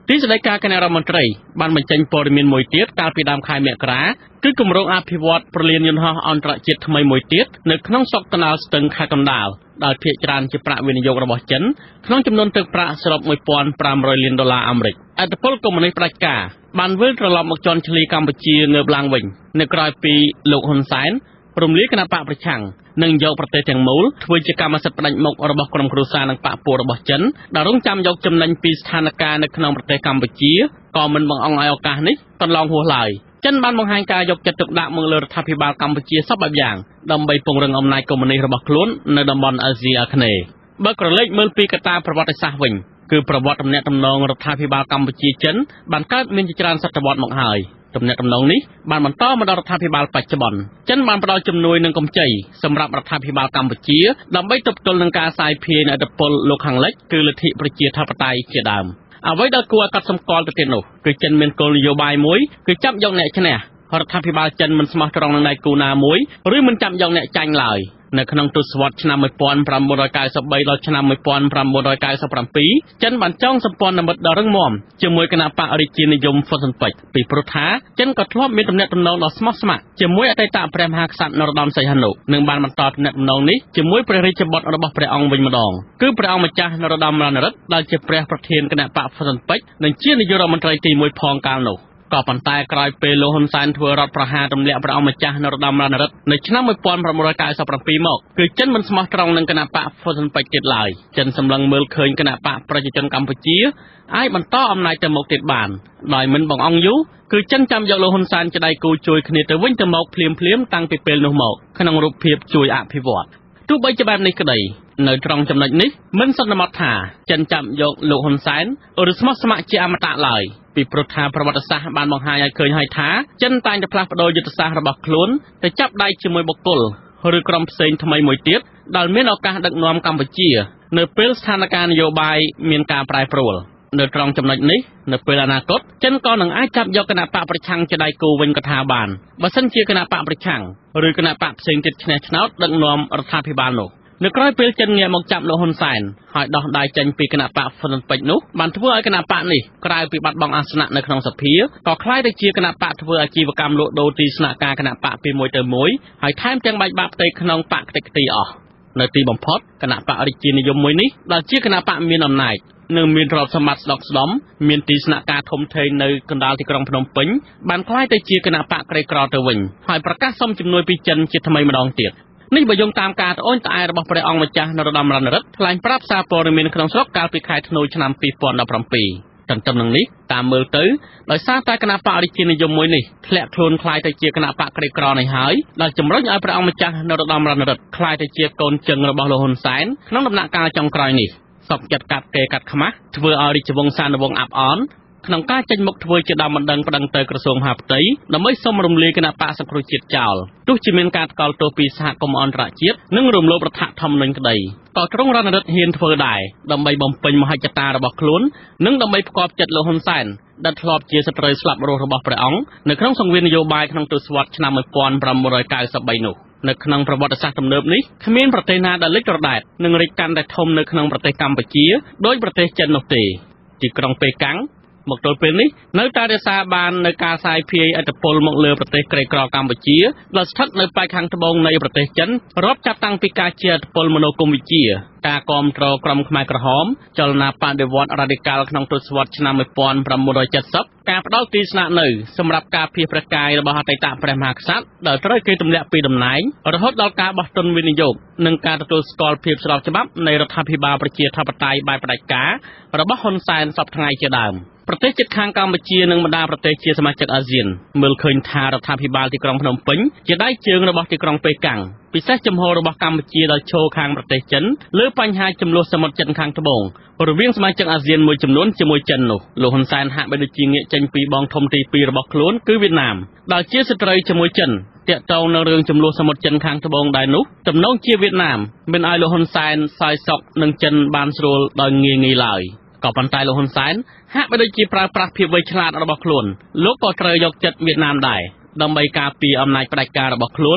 ទីស្តីការគណៈរដ្ឋមន្ត្រីបានបញ្ចេញព័ត៌មានមួយទៀតកាលពីដើមខែមករាគឺគម្រោងអភិវឌ្ឍប្រលានយន្តហោះអន្តរជាតិថ្មីមួយទៀតនៅក្នុងស្រុកកណ្ដាលស្ទឹងខេត្តកណ្ដាលដែលភាគច្រើនជាប្រាក់វិនិយោគរបស់ចិនក្នុងចំនួនទឹកប្រាក់សរុបមួយពាន់ប្រាំរយលានដុល្លារអាមេរិកអធិពលកុម្មុយនីសផ្ដាច់ការបានវិលត្រឡប់មកជន់ឈ្លីកម្ពុជាងើបឡើងវិញនៅក្រៅពីលោកហ៊ុនសែនរំលាយគណៈបកប្រឆាំងនិងយកប្រទេសទាំងមូលធ្វើជាកម្មសិទ្ធិផ្ដាច់មុខរបស់ក្រុមគ្រួសារនិងបកពួករបស់ចិនដែលរងចាំយកចំណេញពីស្ថានភាពនៅក្នុងប្រទេសកម្ពុជាក៏មិនបង្អង់ឲ្យឱកាសនេះកន្លងហួសឡើយចិនបានបង្ហាញការយកចិត្តទុកដាក់មកលើរដ្ឋាភិបាលកម្ពុជាសពបែបយ៉ាងដើម្បីពង្រឹងអំណាចកុម្មុយនីសរបស់ខ្លួននៅតំបន់អាស៊ីអាគ្នេយ៍បើក្រឡេកមើលពីកត្តាប្រវត្តិសាស្ត្រវិញគឺប្រវត្តិទំនាក់ទំនងរដ្ឋាភិបាលកម្ពុជាចិនបានកើតមានជាច្រើនសតវត្សរ៍មកហើយទំនាក់ទំនងនេះបានបន្តមកដល់រដ្ឋាភិបាលបច្ចុប្បន្នចិនបានផ្ដល់ជំនួយនិងកម្ចីសម្រាប់រដ្ឋាភិបាលកម្ពុជាដើម្បីទប់ទល់នឹងការសាយភាយនៃឥទ្ធិពលលោកខាងលិចគឺលទ្ធិប្រជាធិបតេយ្យជាដើមអ្វីដែលគួរឲ្យកត់សម្គាល់ទៅទៀតនោះគឺចិនមានគោលនយោបាយមួយគឺចាប់យកអ្នកឈ្នះរដ្ឋាភិបាលចិនមិនស្មោះត្រង់នឹងដៃគូណាមួយឬមិនចាប់យកអ្នកចាញ់ឡើយនៅក្នុងទសវត្សរ៍ឆ្នាំmột nghìn chín trăm chín mươi baដល់ឆ្នាំmột nghìn chín trăm chín mươi bảyចិនបានចងសម្ព័ន្ធមិត្តដ៏រឹងមាំជាមួយគណៈបករាជានិយមហ្វុនស៊ិនពេជ្រពីព្រោះថាចិនក៏ធ្លាប់មានទំនាក់ទំនងដ៏ស្មោះស្ម័គ្រជាមួយអតីតព្រះមហាក្សត្រនរោត្តមសីហនុនិងបានបន្តទំនាក់ទំនងនេះជាមួយព្រះរាជបុត្ររបស់ព្រះអង្គវិញម្ដងគឺព្រះអង្គម្ចាស់នរោត្តមរណរដ្ឋដែលជាព្រះប្រធានគណៈបកហ្វុនស៊ិនពេជ្រនិងជានាយករដ្ឋមន្ត្រីទីមួយផងកាលនោះក៏ប៉ុន្តែក្រោយពេលលោកហ៊ុនសែនធ្វើរដ្ឋប្រហារទម្លាក់ព្រះអង្គម្ចាស់នរោត្តមរណរដ្ឋនៅឆ្នាំmột nghìn chín trăm chín mươi bảyមកគឺចិនមិនស្មោះត្រង់នឹងគណៈបកហ្វុនស៊ិនពេជ្រទៀតឡើយចិនសម្លឹងមើលឃើញគណៈបកប្រជាជនកម្ពុជាអាចបន្តអំណាចទៅមុខទៀតបានដោយមិនបង្អង់យូរគឺចិនចាំយកលោកហ៊ុនសែនជាដៃគូជួយគ្នាទៅវិញទៅមកភ្លាមភ្លាមតាំងពីពេលនោះមកក្នុងរូបភាពជួយអភិវឌ្ឍទោះបីជាបែបនេះក្តីនៅត្រង់ចំណុចនេះមិនសន្មតថាចិនចាំយកលោកហ៊ុនសែនឬស្មោះស្ម័គ្រជាអមតៈឡើយពីព្រោះថាប្រវត្តិសាស្ត្របានបង្ហាញឲ្យឃើញហើយថាចិនតែងតែផ្លាស់ប្ដូរយុទ្ធសាស្ត្ររបស់ខ្លួនទៅចាប់ដៃជាមួយបុគ្គលឬក្រុមផ្សេងថ្មីមួយទៀតដែលមានឱកាសដឹកនាំកម្ពុជានៅពេលស្ថានភាពនយោបាយមានការប្រែប្រួលនៅត្រង់ចំណុចនេះនៅពេលអនាគតចិនក៏នឹងអាចចាប់យកគណៈបកប្រឆាំងជាដៃគូវិញក៏ថាបានបើសិនជាគណៈបកប្រឆាំងឬគណៈបកផ្សេងទៀតឈ្នះឆ្នោតដឹកនាំរដ្ឋាភិបាលនោះនៅក្រោយពេលចិនងាកមកចាប់លោកហ៊ុនសែនហើយដោះដៃចេញពីគណៈបកហ្វុនស៊ិនពេជ្រនោះបានធ្វើឲ្យគណៈបកនេះក្រៅពីបាត់បង់អាសនៈនៅក្នុងសភាក៏ក្លាយទៅជាគណៈបកធ្វើអាជីវកម្មលក់ដូរទីស្នាក់ការគណៈបកពីមួយទៅមួយហើយថែមទាំងបែកបាក់ផ្ទៃក្នុងបកខ្ទេចខ្ទីអស់នៅទីបំផុតគណៈបករាជានិយមមួយនេះដែលជាគណៈបកមានអំណាចនិងមានទ្រព្យសម្បត្តិស្ដុកស្ដម្ភមានទីស្នាក់ការធំធេងនៅកណ្ដាលទីក្រុងភ្នំពេញបានក្លាយទៅជាគណៈបកក្រីក្រទៅវិញហើយប្រកាសសុំជំនួយពីចិនជាថ្មីម្ដងទៀតនេះបើយោងតាមការត្អូញត្អែររបស់ព្រះអង្គម្ចាស់នរោត្តមរណរដ្ឋថ្លែងប្រាប់សារព័ត៌មានក្នុងស្រុកកាលពីខែធ្នូឆ្នាំពីរពាន់ដប់ប្រាំពីរទន្ទឹមនឹងនេះតាមមើលទៅដោយសារតែគណៈបករាជានិយមមួយនេះធ្លាក់ខ្លួនคล้ายទៅជាគណៈបកក្រីក្រនេះហើយដែលជំរុញឲ្យព្រះអង្គម្ចាស់នរោត្តមរណរដ្ឋคล้ายទៅជាកូនជឹងរបស់លោកហ៊ុនសែនក្នុងដំណាក់កាលចុងក្រោយនេះសពចិត្តកាត់កេរកាត់ខ្មាស់ធ្វើឲ្យរាជវង្សានុវង្សអាប់អន់ក្នុងការចេញមុខធ្វើជាដើមបណ្ដឹងប្តឹងទៅក្រសួងមហាផ្ទៃដើម្បីសុំរំលាយគណៈបកសង្គ្រោះជាតិចោលទោះជាមានការថ្កោលទោសពីសហគមន៍អន្តរជាតិនិងរំលោភរដ្ឋធម្មនុញ្ញក្តីក៏ក្រុងរណរដ្ឋហ៊ានធ្វើដែរដើម្បីបំពេញមហិច្ឆតារបស់ខ្លួននិងដើម្បីផ្គាប់ចិត្តលោកហ៊ុនសែនដែលធ្លាប់ជាសត្រូវស្លាប់រស់របស់ព្រះអង្គនៅក្នុងសង្វៀននយោបាយក្នុងទសវត្សរ៍ឆ្នាំmột nghìn chín trăm chín mươi baនោះនៅក្នុងប្រវត្តិសាស្ត្រទំនើបនេះគ្មានប្រទេសណាដែលលេចត្រដែតនិងរីកកាន់តែធំនៅក្នុងប្រទេសកម្ពុជាដោយប្រទេសចិននោះទេទីក្រុងប៉េកាំងមកទល់ពេលនេះនៅតែរក្សាបាននៅការសាយភាយឥទ្ធិពលមកលើប្រទេសក្រីក្រកម្ពុជាដែលស្ថិតនៅប៉ែកខាងត្បូងនៃប្រទេសចិនរាប់ចាប់តាំងពីការជាឥទ្ធិពលមនោគមវិជ្ជាការគាំទ្រក្រុមខ្មែរក្រហមចលនាបដិវត្តន៍រ៉ាឌីកាល់ក្នុងទសវត្សរ៍ឆ្នាំmột nghìn chín trăm七mươiការផ្ដល់ទីស្នាក់នៅសម្រាប់ការភៀសព្រះកាយរបស់អតីតព្រះមហាក្សត្រដែលត្រូវគេទម្លាក់ពីតំណែងរហូតដល់ការបោះទុនវិនិយោគនិងការទទួលស្គាល់ភាពស្របច្បាប់នៃរដ្ឋាភិបាលប្រជាធិបតេយ្យបែបផ្ដាច់ការរបស់ហ៊ុនសែនសពថ្ងៃជាដើមប្រទេសជិតខាងកម្ពុជានិងបណ្ដាប្រទេសជាសមាជិកអាស៊ានមើលឃើញថារដ្ឋាភិបាលទីក្រុងភ្នំពេញជាដៃជើងរបស់ទីក្រុងប៉េកាំងពិសេសចំហរបស់កម្ពុជាដែលឈរខាងប្រទេសចិនលើបញ្ហាចំនួនសមុទ្រចិនខាងត្បូងរវាងសមាជិកអាស៊ានមួយចំនួនជាមួយចិននោះលោកហ៊ុនសែនហាក់បីដូចជាងាកចេញពីបងធំទីពីររបស់ខ្លួនគឺវៀតណាមដែលជាសត្រូវជាមួយចិនតាក់ទងនឹងរឿងចំនួនសមុទ្រចិនខាងត្បូងដែរនោះទំនងជាវៀតណាមមិនឲ្យលោកហ៊ុនសែនសោយសុខនឹងចិនបានស្រួលដោយងាយងាយឡើយក៏ប៉ុន្តែលោកហ៊ុនសែនហាក់បីដូចជាប្រើប្រាស់ភាពវៃឆ្លាតរបស់ខ្លួនលោកក៏ត្រូវយកចិត្តវៀតណាមដែរដើម្បីការពារអំណាចផ្ដាច់ការរបស់ខ្លួនព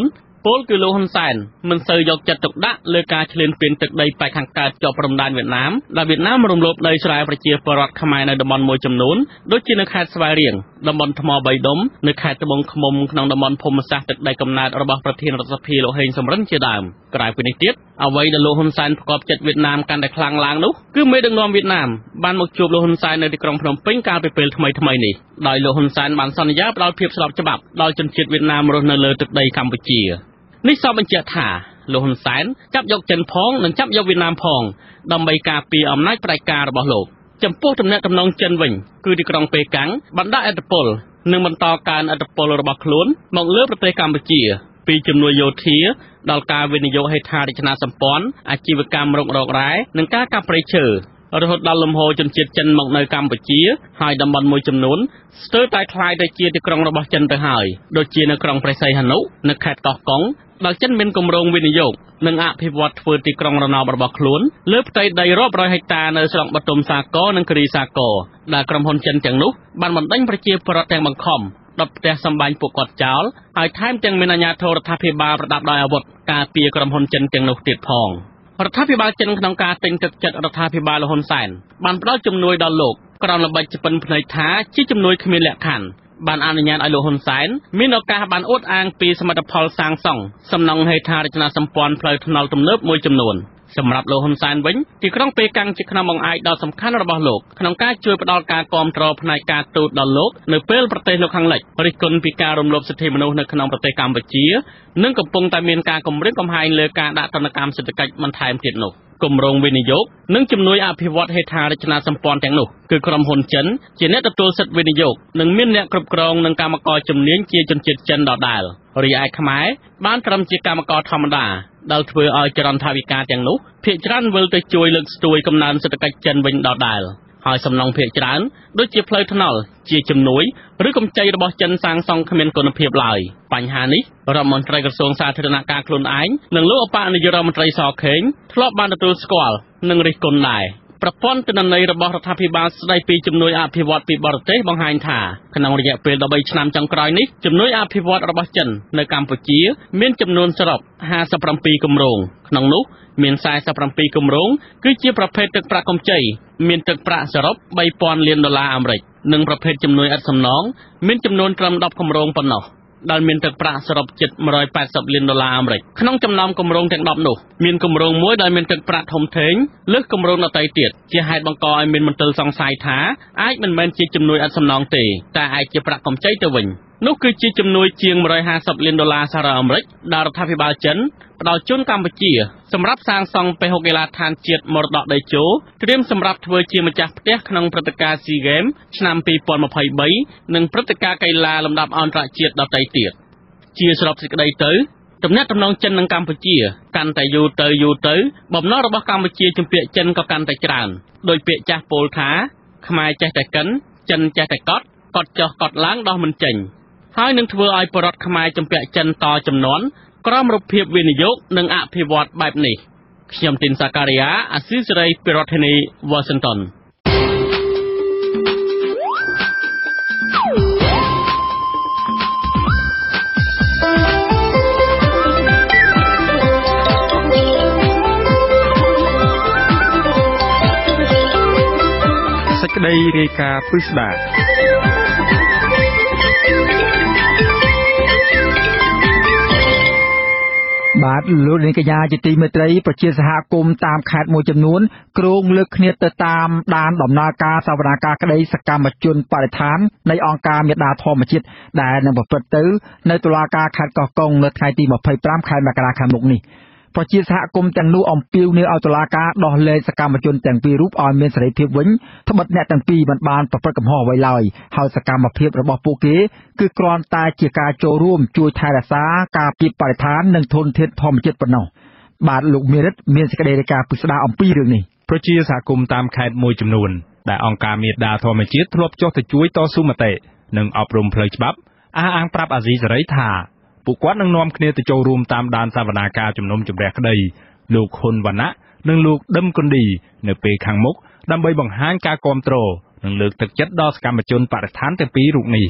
ពលគឺលោកហ៊ុនសែនមិនសូវយកចិត្តទុកដាក់លើការឈ្លានពានទឹកដីប៉ែកខាងកើតជាប់ព្រំដែនវៀតណាមដែលវៀតណាមរំលោភដីស្រែប្រជាពលរដ្ឋខ្មែរនៅតំបន់មួយចំនួនដូចជានៅខេត្តស្វាយរៀងតំបន់ថ្មបីដុំនៅខេត្តត្បូងឃ្មុំក្នុងតំបន់ភូមិសាស្ត្រទឹកដីកំណើតរបស់ប្រធានរដ្ឋសភាលោកហេងសំរិនជាដើមក្រៅពីនេះទៀតអ្វីដែលលោកហ៊ុនសែនប្រកបចិត្តវៀតណាមកាន់តែខ្លាំងឡើងនោះគឺមេដឹកនាំវៀតណាមបានមកជួបលោកហ៊ុនសែននៅទីក្រុងភ្នំពេញកាលពីពេលថ្មីថ្មីនេះដោយលោកហ៊ុនសែនបានសន្យាផ្ដល់ភាពស្របច្បាប់ដល់ជនជាតិវៀតណាមរស់នៅលើទឹកដីកម្ពុជានេះសបញ្ជាក់ថាលោកហ៊ុនសែនចាប់យកចិនផងនិងចាប់យកវៀតណាមផងដើម្បីការពារអំណាចផ្ដាច់ការរបស់លោកចំពោះទំនាក់ទំនងចិនវិញគឺទីក្រុងប៉េកាំងបានដាក់ឥទ្ធិពលនិងបន្តកើនឥទ្ធិពលរបស់ខ្លួនមកលើប្រទេសកម្ពុជាពីជំនួយយោធាដល់ការវិនិយោគហេដ្ឋារចនាសម្ព័ន្ធអាជីវកម្មរុករករ៉ែនិងការកាប់ព្រៃឈើរហូតដល់លំហូរជនជាតិចិនមកនៅកម្ពុជាហើយតំបន់មួយចំនួនស្ទើរតែคล้ายទៅជាទីក្រុងរបស់ចិនទៅហើយដូចជានៅក្រុងព្រះសីហនុនៅខេត្តកោះកុងដែលចិនមានគម្រោងវិនិយោគនិងអភិវឌ្ឍធ្វើទីក្រុងរណបរបស់ខ្លួនលើផ្ទៃដីរាប់រយហិកតានៅស្រុកបទុមសាគរនិងគិរីសាគរដែលក្រុមហ៊ុនចិនទាំងនោះបានបណ្ដេញប្រជាពលរដ្ឋទាំងបង្ខំដុតផ្ទះសម្បែងពួកគាត់ចោលហើយថែមទាំងមានអាជ្ញាធររដ្ឋាភិបាលប្រដាប់ដោយអាវុធការពារក្រុមហ៊ុនចិនទាំងនោះទៀតផងរដ្ឋាភិបាលចិនក្នុងការទិញទឹកចិត្តរដ្ឋាភិបាលលហ៊ុនសែនបានផ្ដល់ជំនួយដល់លោកក្រោមល្បិចជប៉ុនភ្នែកថាជាជំនួយគ្មានលក្ខខណ្ឌបានអនុញ្ញាតឲ្យលោកហ៊ុនសែនមានឱកាសបានអួតអាងពីសមិទ្ធផលសាងសង់សំណង់ហេដ្ឋារចនាសម្ព័ន្ធផ្លូវថ្នល់ទំនើបមួយចំនួនសម្រាប់លោកហ៊ុនសែនវិញទីក្រុងប៉េកាំងជាខ្នងបង្អែកដ៏សំខាន់របស់លោកក្នុងការជួយផ្ដល់ការគាំទ្រផ្នែកការទូតដល់លោកនៅពេលប្រទេសលោកខាងលិចរិះគន់ពីការរំលោភសិទ្ធិមនុស្សនៅក្នុងប្រទេសកម្ពុជានិងកំពុងតែមានការគំរាមកំហែងលើការដាក់ទណ្ឌកម្មសេដ្ឋកិច្ចបន្ថែមទៀតនោះគម្រោងវិនិយោគនិងជំនួយអភិវឌ្ឍហេដ្ឋារចនាសម្ព័ន្ធទាំងនោះគឺក្រុមហ៊ុនចិនជាអ្នកទទួលសិទ្ធិវិនិយោគនិងមានអ្នកគ្រប់គ្រងនិងកម្មករជំនាញជាជនជាតិចិនដដែលរីឯខ្មែរបានត្រឹមជាកម្មករធម្មតាដែលធ្វើឲ្យចរន្តថវិកាទាំងនោះភាគច្រើនវិលទៅជួយលើកស្ទួយកំណើនសេដ្ឋកិច្ចចិនវិញដដែលហើយសំណងភាគច្រើនដូចជាផ្លូវថ្នល់ជាជំនួយឬកម្ចីរបស់ចិនសាងសង់គ្មានគុណភាពឡើយបញ្ហានេះរដ្ឋមន្ត្រីក្រសួងសាធារណការខ្លួនឯងនិងលោកអបនាយករដ្ឋមន្ត្រីសខេងធ្លាប់បានទទួលស្គាល់និងរិះគន់ដែរប្រព័ន្ធទិន្នន័យរបស់រដ្ឋាភិបាលស្ដីពីជំនួយអភិវឌ្ឍពីបរទេសបង្ហាញថាក្នុងរយៈពេលដប់បីឆ្នាំចុងក្រោយនេះជំនួយអភិវឌ្ឍរបស់ចិននៅកម្ពុជាមានចំនួនសរុបห้าสิบเจ็ดគម្រោងក្នុងនោះមានสี่สิบเจ็ดគម្រោងគឺជាប្រភេទទឹកប្រាក់កម្ចីមានទឹកប្រាក់សរុបបីពាន់លានដុល្លារអាមេរិកនិងប្រភេទជំនួយឥតសំណងមានចំនួនត្រឹមដប់គម្រោងប៉ុណ្ណោះដែលមានទឹកប្រាក់សរុបជិតmột trăm tám mươiលានដុល្លារអាមេរិកក្នុងចំណោមគម្រោងទាំងដប់នោះមានគម្រោងមួយដែលមានទឹកប្រាក់ធំធេងលើសគម្រោងដទៃទៀតជាហេតុបង្កឲ្យមានមន្ទិលសង្ស័យថាអាចមិនមែនជាជំនួយឥតសំណងទេតែអាចជាប្រាក់កម្ចីទៅវិញនោះគឺជាជំនួយជាងmột trămห้าสิบលានដុល្លារសហរដ្ឋអាមេរិកដែលរដ្ឋាភិបាលចិនផ្ដល់ជូនកម្ពុជាសម្រាប់សាងសង់ពហុកីឡដ្ឋានជាតិមរតកដីជោត្រៀមសម្រាប់ធ្វើជាម្ចាស់ផ្ទះក្នុងព្រឹត្តិការណ៍ SEA Games ឆ្នាំពីរពាន់ยี่สิบสามនិងព្រឹត្តិការណ៍កីឡាលំដាប់អន្តរជាតិដទៃទៀតជាសរុបសេចក្តីទៅទំនាក់ទំនងចិននិងកម្ពុជាកាន់តែយូរទៅយូរទៅបំណុលរបស់កម្ពុជាជំពាក់ចិនក៏កាន់តែច្រើនដោយពាក្យចាស់ពោលថាខ្មែរចេះតែកិនចិនចេះតែកត់កត់ចុះកត់ឡើងដោះមិនចេញហើយនឹងធ្វើឲ្យបរិវត្តខ្មែរជំពាក់ចិនតចំនួនក្រោមរូបភាពវិនិយោគនិងអភិវឌ្ឍបែបនេះខ្ញុំទីនសាការីយ៉ាអាស៊ីសេរីពីរដ្ឋធានី Washington សេចក្តីរាយការណ៍ពិស្ដាបាទលោកនាងកញ្ញាជាទីមេត្រីប្រជាសហគមន៍តាមខេត្តមួយចំនួនគ្រោងលើកគ្នាទៅតាមដានដំណើរការសវនាការក្តីសកម្មជនបរិស្ថាននៃអង្គការមេដាធម្មជាតិដែលនឹងប្រព្រឹត្តទៅនៅតុលាការខេត្តកោះកុងនៅថ្ងៃទីยี่สิบห้าខែមករាខាងមុខនេះប្រជាសហគមន៍ទាំងនោះអំពាវនាវឲ្យតុលាការដោះលែងសកម្មជនទាំងពីររូបឲ្យមានសេរីភាពវិញត្បិតអ្នកទាំងពីរមិនបានប្រព្រឹត្តកំហុសអ្វីឡើយហើយសកម្មភាពរបស់ពួកគេគឺគ្រាន់តែជាការចូលរួមជួយថែរក្សាការពារបរិស្ថាននិងធនធានធម្មជាតិប៉ុណ្ណោះបាទលោកមេរិតមានសេចក្តីរាយការណ៍ពិស្ដារអំពីរឿងនេះប្រជាសហគមន៍តាមខេត្តមួយចំនួនដែលអង្គការមេដាធម្មជាតិធ្លាប់ចុះទៅជួយតស៊ូមតិនិងអប់រំផ្លូវច្បាប់អះអាងប្រាប់អាស៊ីសេរីថាពួកគាត់នឹងនាំគ្នាទៅចូលរួមតាមដានសវនាការជំនុំជម្រះក្តីលោកហ៊ុនវណ្ណៈនិងលោកដឹមគុនឌីនៅពេលខាងមុខដើម្បីបង្ហាញការគាំទ្រនិងលើកទឹកចិត្តដល់សកម្មជនបរិស្ថានទាំងពីររូបនេះ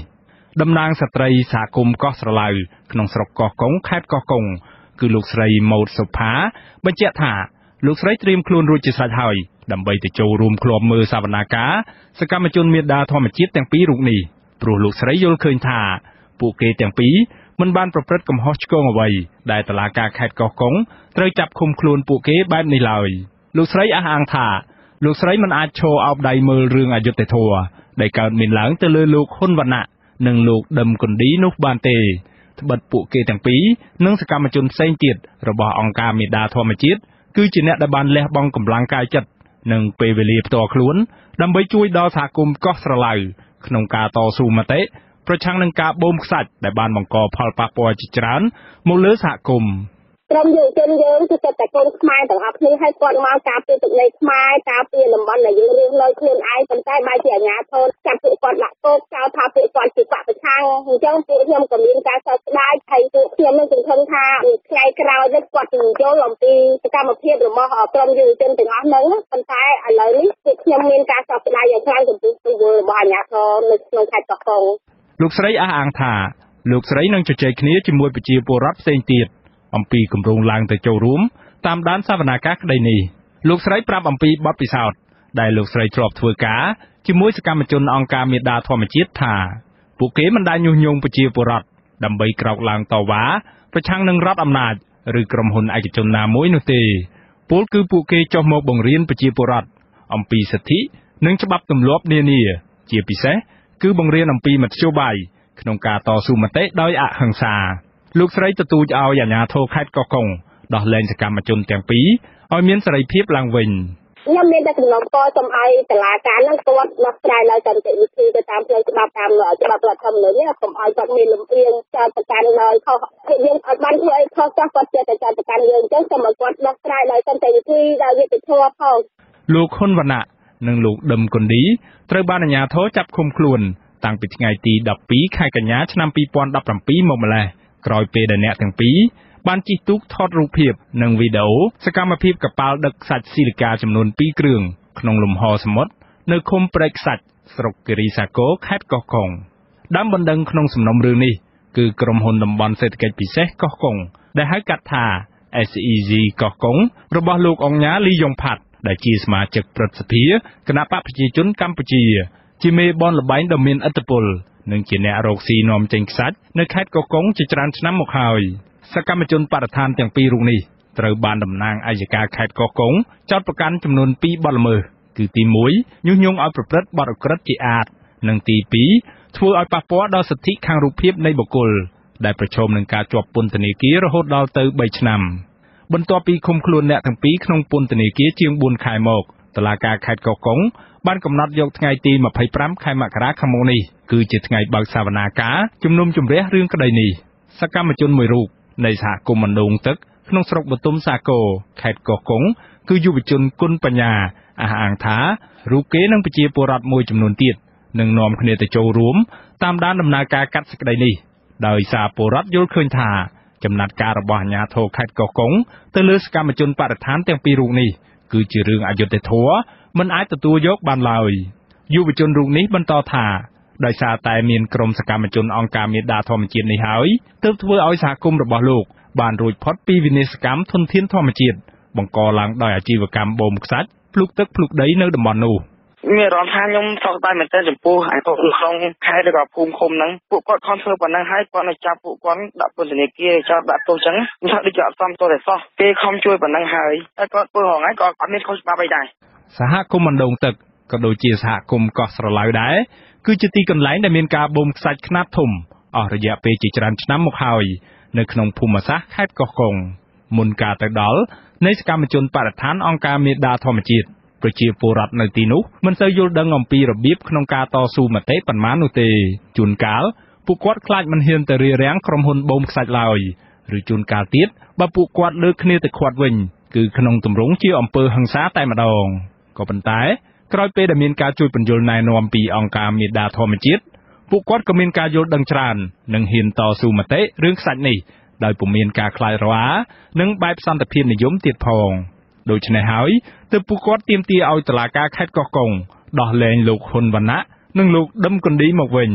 តំណាងស្ត្រីសហគមន៍កោះស្រឡៅក្នុងស្រុកកោះកុងខេត្តកោះកុងគឺលោកស្រីម៉ូតសុផាបញ្ជាក់ថាលោកស្រីត្រៀមខ្លួនរួចជាស្រេចហើយដើម្បីទៅចូលរួមឃ្លាំមើលសវនាការសកម្មជនមេដាធម្មជាតិទាំងពីររូបនេះព្រោះលោកស្រីយល់ឃើញថាពួកគេទាំងពីរមិនបានប្រព្រឹត្តកំហុសឆ្គងអ្វីដែលតុលាការខេត្តកោះកុងត្រូវចាប់ឃុំខ្លួនពួកគេបែបនេះឡើយលោកស្រីអះអាងថាលោកស្រីមិនអាចឈរអោបដៃមើលរឿងអយុត្តិធម៌ដែលកើតមានឡើងទៅលើលោកហ៊ុនវណ្ណៈនិងលោកដឹមគុនឌីនោះបានទេត្បិតពួកគេទាំងពីរនិងសកម្មជនផ្សេងទៀតរបស់អង្គការមេដាធម្មជាតិគឺជាអ្នកដែលបានលះបង់កម្លាំងកាយចិត្តនិងពេលវេលាផ្ទាល់ខ្លួនដើម្បីជួយដល់សហគមន៍កោះស្រឡៅក្នុងការតស៊ូមតិប្រឆាំងនឹងការបូមខ្សាច់ដែលបានបង្កផលប៉ះពាល់ជាច្រើនមកលើសហគមន៍ក្រុមយុវជនយើងគឺចិត្តតែកូនខ្មែរទាំងអស់គ្នាឲ្យគាត់មកការពារទឹកដីខ្មែរការពារតំបន់ដែលយើងរស់នៅខ្លួនឯងប៉ុន្តែបែរជាអាជ្ញាធរចាប់ពួកគាត់ដាក់ទោសចោទថាពួកគាត់ជាបកប្រឆាំងអញ្ចឹងពួកខ្ញុំក៏មានការសោកស្ដាយហើយពួកខ្ញុំនឹងសង្ឃឹមថាថ្ងៃក្រោយនេះគាត់នឹងយល់អំពីសកម្មភាពរបស់ក្រុមយុវជនទាំងអស់ហ្នឹងប៉ុន្តែឥឡូវនេះពួកខ្ញុំមានការសោកស្ដាយយ៉ាងខ្លាំងចំពោះទង្វើរបស់អាជ្ញាធរនៅក្នុងខេត្តកោះកុងលោកស្រីអះអាងថាលោកស្រីនឹងជជែកគ្នាជាមួយប្រជាពលរដ្ឋផ្សេងទៀតអំពីគម្រោងឡើងទៅចូលរួមតាមដានសវនាការក្តីនេះលោកស្រីប្រាប់អំពីបទពិសោធន៍ដែលលោកស្រីធ្លាប់ធ្វើការជាមួយសកម្មជនអង្គការមេដាធម្មជាតិថាពួកគេមិនដែលញុះញង់ប្រជាពលរដ្ឋដើម្បីក្រោកឡើងតវ៉ាប្រឆាំងនឹងរដ្ឋអំណាចឬក្រុមហ៊ុនឯកជនណាមួយនោះទេពលគឺពួកគេចុះមកបង្រៀនប្រជាពលរដ្ឋអំពីសិទ្ធិនិងច្បាប់ទម្លាប់នានាជាពិសេសគឺបង្រៀនអំពីមធ្យោបាយក្នុងការតស៊ូមតិដោយអហិង្សាលោកស្រីទទូចឲ្យអាជ្ញាធរខេត្តកោះកុងដោះលែងសកម្មជនទាំងពីរឲ្យមានសេរីភាពឡើងវិញខ្ញុំមានតែសំណូមពរសូមឲ្យតុលាការនឹងគាត់ដោះស្រាយដោយសន្តិវិធីទៅតាមផ្លូវច្បាប់តាមច្បាប់រដ្ឋធម្មនុញ្ញកុំឲ្យគាត់មានលំអៀងចោទប្រកាន់ដោយខុសយើងអត់បានធ្វើអីខុសចាស់គាត់ចេះតែចោទប្រកាន់យើងអញ្ចឹងសូមឲ្យគាត់ដោះស្រាយដោយសន្តិវិធីដោយយុត្តិធម៌ផងលោកហ៊ុនវណ្ណៈនិងលោកដឹមគុនឌីត្រូវបានអាជ្ញាធរចាប់ឃុំខ្លួនតាំងពីថ្ងៃទីដប់ពីរខែកញ្ញាឆ្នាំពីរពាន់ដប់ប្រាំពីរមកម្លេះក្រោយពេលដែលអ្នកទាំងពីរបានជិះទូកថតរូបភាពនិងវីដេអូសកម្មភាពកប៉ាល់ដឹកខ្សាច់ស៊ីលីកាចំនួនពីរគ្រឿងក្នុងលំហសមុទ្រនៅឃុំព្រែកខ្សាច់ស្រុកគិរីសាគរខេត្តកោះកុងដើមបណ្ដឹងក្នុងសំណុំរឿងនេះគឺក្រុមហ៊ុនតំបន់សេដ្ឋកិច្ចពិសេសកោះកុងដែលហៅកាត់ថា អេស អ៊ី ហ្ស៊ី កោះកុងរបស់លោកអង្ញាលីយ៉ុងផាត់ដែលជាសមាជិកព្រឹទ្ធសភាគណៈបកប្រជាជនកម្ពុជាជាមេបនលបែងដ៏មានឥទ្ធិពលនិងជាអ្នករកស៊ីនាំចេញខ្សាច់នៅខេត្តកោះកុងជាច្រើនឆ្នាំមកហើយសកម្មជនបរិស្ថានទាំងពីររូបនេះត្រូវបានតំណាងអัยការខេត្តកោះកុងចោទប្រកាន់ចំនួនពីរបទល្មើសគឺទីមួយញុះញង់ឲ្យប្រព្រឹត្តបទឧក្រិដ្ឋជាអាតនិងទីពីរធ្វើឲ្យប៉ះពាល់ដល់សិទ្ធិខាងរូបភាពនៃបុគ្គលដែលប្រឈមនឹងការជាប់ពន្ធនាគាររហូតដល់ទៅបីឆ្នាំបន្ទាប់ពីឃុំខ្លួនអ្នកទាំងពីរក្នុងពន្ធនាគារជាងបួនខែមកតុលាការខេត្តកោះកុងបានកំណត់យកថ្ងៃទីម្ភៃប្រាំខែមករាខាងមុខនេះគឺជាថ្ងៃបើកសវនាការជំនុំជម្រះរឿងក្តីនេះសកម្មជនមួយរូបនៃសហគមន៍អណ្ដូងទឹកក្នុងស្រុកបទុមសាគរខេត្តកោះកុងគឺយុវជនគុណបញ្ញាអះអាងថារូបគេនិងប្រជាពលរដ្ឋមួយចំនួនទៀតនឹងនាំគ្នាទៅចូលរួមតាមដានដំណើរការកាត់សេចក្តីនេះដោយសារពលរដ្ឋយល់ឃើញថាចំណាត់ការរបស់អាជ្ញាធរខេត្តកោះកុងទៅលើសកម្មជនបរិស្ថានទាំងពីររូបនេះគឺជារឿងអយុត្តិធម៌មិនអាចទទួលយកបានឡើយយុវជនរូបនេះបន្តថាដោយសារតែមានក្រុមសកម្មជនអង្គការមេដាធម្មជាតិនេះហើយទើបធ្វើឲ្យសហគមន៍របស់លោកបានរួចផុតពីវិនាសកម្មធនធានធម្មជាតិបង្កឡើងដោយអាជីវកម្មបូមខ្សាច់ភ្លុកទឹកភ្លុកដីនៅតំបន់នោះមានអារម្មណ៍ថាខ្ញុំសោកស្ដាយមែនទែនចំពោះអាយុក្នុងខេត្តឬក៏ភូមិឃុំហ្នឹងពួកគាត់ខំធ្វើប៉ុណ្ណឹងហើយគាត់នៅចាប់ពួកគាត់ដាក់ពន្ធនាគារចាប់ដាក់ទោសចឹងខ្ញុំថាដូចជាអត់សមទោសទេសោះគេខំជួយប៉ុណ្ណឹងហើយតែគាត់ធ្វើរងហើយក៏អត់មានខុសច្បាប់អីដែរសហគមន៍អណ្ដូងទឹកក៏ដូចជាសហគមន៍កោះស្រឡៅដែរគឺជាទីកន្លែងដែលមានការបូមខ្សាច់ខ្នាតធំអស់រយៈពេលជាច្រើនឆ្នាំមកហើយនៅក្នុងភូមិសាស្ត្រខេត្តកោះកុងមុនការទៅដល់នៃសកម្មជនបរិស្ថានអង្គការមេដាធម្មជាតិប្រជាពលរដ្ឋនៅទីនោះមិនសូវយល់ដឹងអំពីរបៀបក្នុងការតស៊ូមតិប៉ុន្មាននោះទេជួនកាលពួកគាត់ខ្លាចមិនហ៊ានទៅរារាំងក្រុមហ៊ុនបូមខ្សាច់ឡើយឬជួនកាលទៀតបើពួកគាត់លើកគ្នាទៅខាត់វិញគឺក្នុងទម្រង់ជាអំពើហិង្សាតែម្ដងក៏ប៉ុន្តែក្រោយពេលដែលមានការជួយពន្យល់ណែនាំពីអង្គការមេដាធម្មជាតិពួកគាត់ក៏មានការយល់ដឹងច្រើននិងហ៊ានតស៊ូមតិរឿងខ្សាច់នេះដោយពុំមានការខ្លាចរអានិងបែបសន្តិភាពនិយមទៀតផងដូច្នេះហើយទើបពួកគាត់ទាមទារឲ្យតុលាការខេត្តកោះកុងដោះលែងលោកហ៊ុនវណ្ណៈនិងលោកដឹមគុនឌីមកវិញ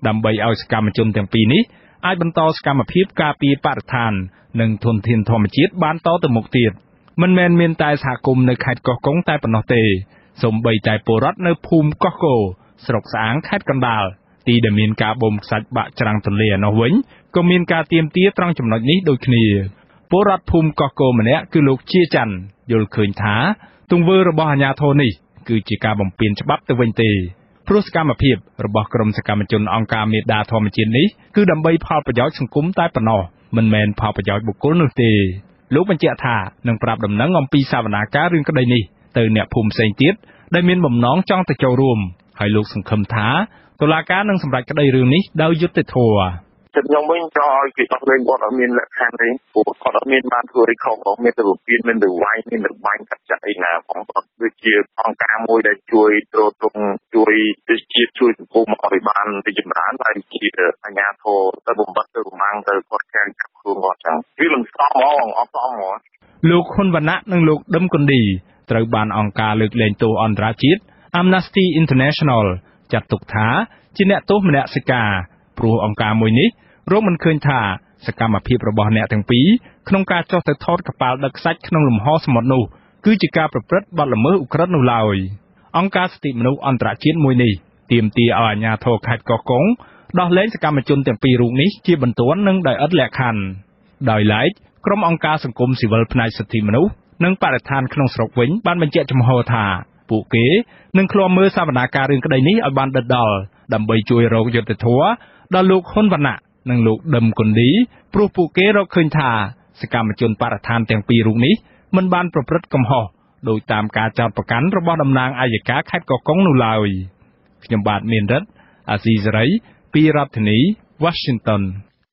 ដើម្បីឲ្យសកម្មជនទាំងពីរនេះអាចបន្តសកម្មភាពការពារបរិស្ថាននិងធនធានធម្មជាតិបានតទៅមុខទៀតមិនមែនមានតែសហគមន៍នៅខេត្តកោះកុងតែប៉ុណ្ណោះទេសូម្បីតែពលរដ្ឋនៅភូមិកោះកោស្រុកស្អាងខេត្តកណ្ដាលទីដែលមានការបូមខ្សាច់បាក់ច្រាំងទន្លេឯនោះវិញក៏មានការទាមទារត្រង់ចំណុចនេះដូចគ្នាពលរដ្ឋភូមិកោះកោម្នាក់គឺលោកជាច័ន្ទយល់ឃើញថាទង្វើរបស់អាជ្ញាធរនេះគឺជាការបំពានច្បាប់ទៅវិញទេព្រោះសកម្មភាពរបស់ក្រុមសកម្មជនអង្គការមេដាធម្មជាតិនេះគឺដើម្បីផលប្រយោជន៍សង្គមតែប៉ុណ្ណោះមិនមែនផលប្រយោជន៍បុគ្គលនោះទេលោកបញ្ជាក់ថានឹងប្រាប់ដំណឹងអំពីសវនាការរឿងក្តីនេះទៅអ្នកភូមិផ្សេងទៀតដែលមានបំណងចង់ទៅចូលរួមហើយលោកសង្ឃឹមថាតុលាការនឹងសម្រេចក្តីរឿងនេះដោយយុត្តិធម៌ខ្ញុំវិញក៏ឲ្យគេអត់លេងគាត់អត់មានលក្ខខណ្ឌទេព្រោះគាត់អត់មានបានធ្វើរីខុសរបស់មានទៅពៀនមានទៅវាយមានទៅបាញ់កាត់ចាក់អីណាផងគាត់គឺជាអង្គការមួយដែលជួយទ្រទ្រង់ជួយទេសជាតិជួយសង្គមឲ្យបានរីកចម្រើនហើយជាអាជ្ញាធរទៅបំបត្តិទៅរមាំងទៅគាត់ខាងចាប់ខ្លួនគាត់ចឹងវាមិនស្មហ្មងអត់ស្មហ្មងលោកហ៊ុនវណ្ណៈនិងលោកដឹមកុនឌីត្រូវបានអង្គការលើកលែងទោសអន្តរជាតិ Amnesty International ចាត់ទុកថាជាអ្នកទោសមនសិការព្រោះអង្គការមួយនេះរកមិនឃើញថាសកម្មភាពរបស់អ្នកទាំងពីរក្នុងការចុះទៅថតកប៉ាល់ដឹកខ្សាច់ក្នុងលំហសមុទ្រនោះគឺជាការប្រព្រឹត្តបទល្មើសឧក្រិដ្ឋនោះឡើយអង្គការសិទ្ធិមនុស្សអន្តរជាតិមួយនេះទាមទារឲ្យអាជ្ញាធរខេត្តកោះកុងដោះលែងសកម្មជនទាំងពីររូបនេះជាបន្ទាន់និងដោយឥតលក្ខខណ្ឌដោយឡែកក្រុមអង្គការសង្គមស៊ីវិលផ្នែកសិទ្ធិមនុស្សនិងបរិស្ថានក្នុងស្រុកវិញបានបញ្ជាក់ចំហថាពួកគេនឹងឃ្លាំមើលសវនាការរឿងក្តីនេះឲ្យបានដិតដល់ដើម្បីជួយរកយុត្តិធម៌ដល់លោកហ៊ុនវណ្ណៈនិងលោកដឹមកុនឌីព្រោះពួកគេរកឃើញថាសកម្មជនបរិស្ថានទាំងពីររូបនេះមិនបានប្រព្រឹត្តកំហុសដោយតាមការចោទប្រកាន់របស់តំណាងអัยការខេត្តកោះកុងនោះឡើយខ្ញុំបាទមានរិទ្ធអាស៊ីសេរីពីរដ្ឋធានី Washington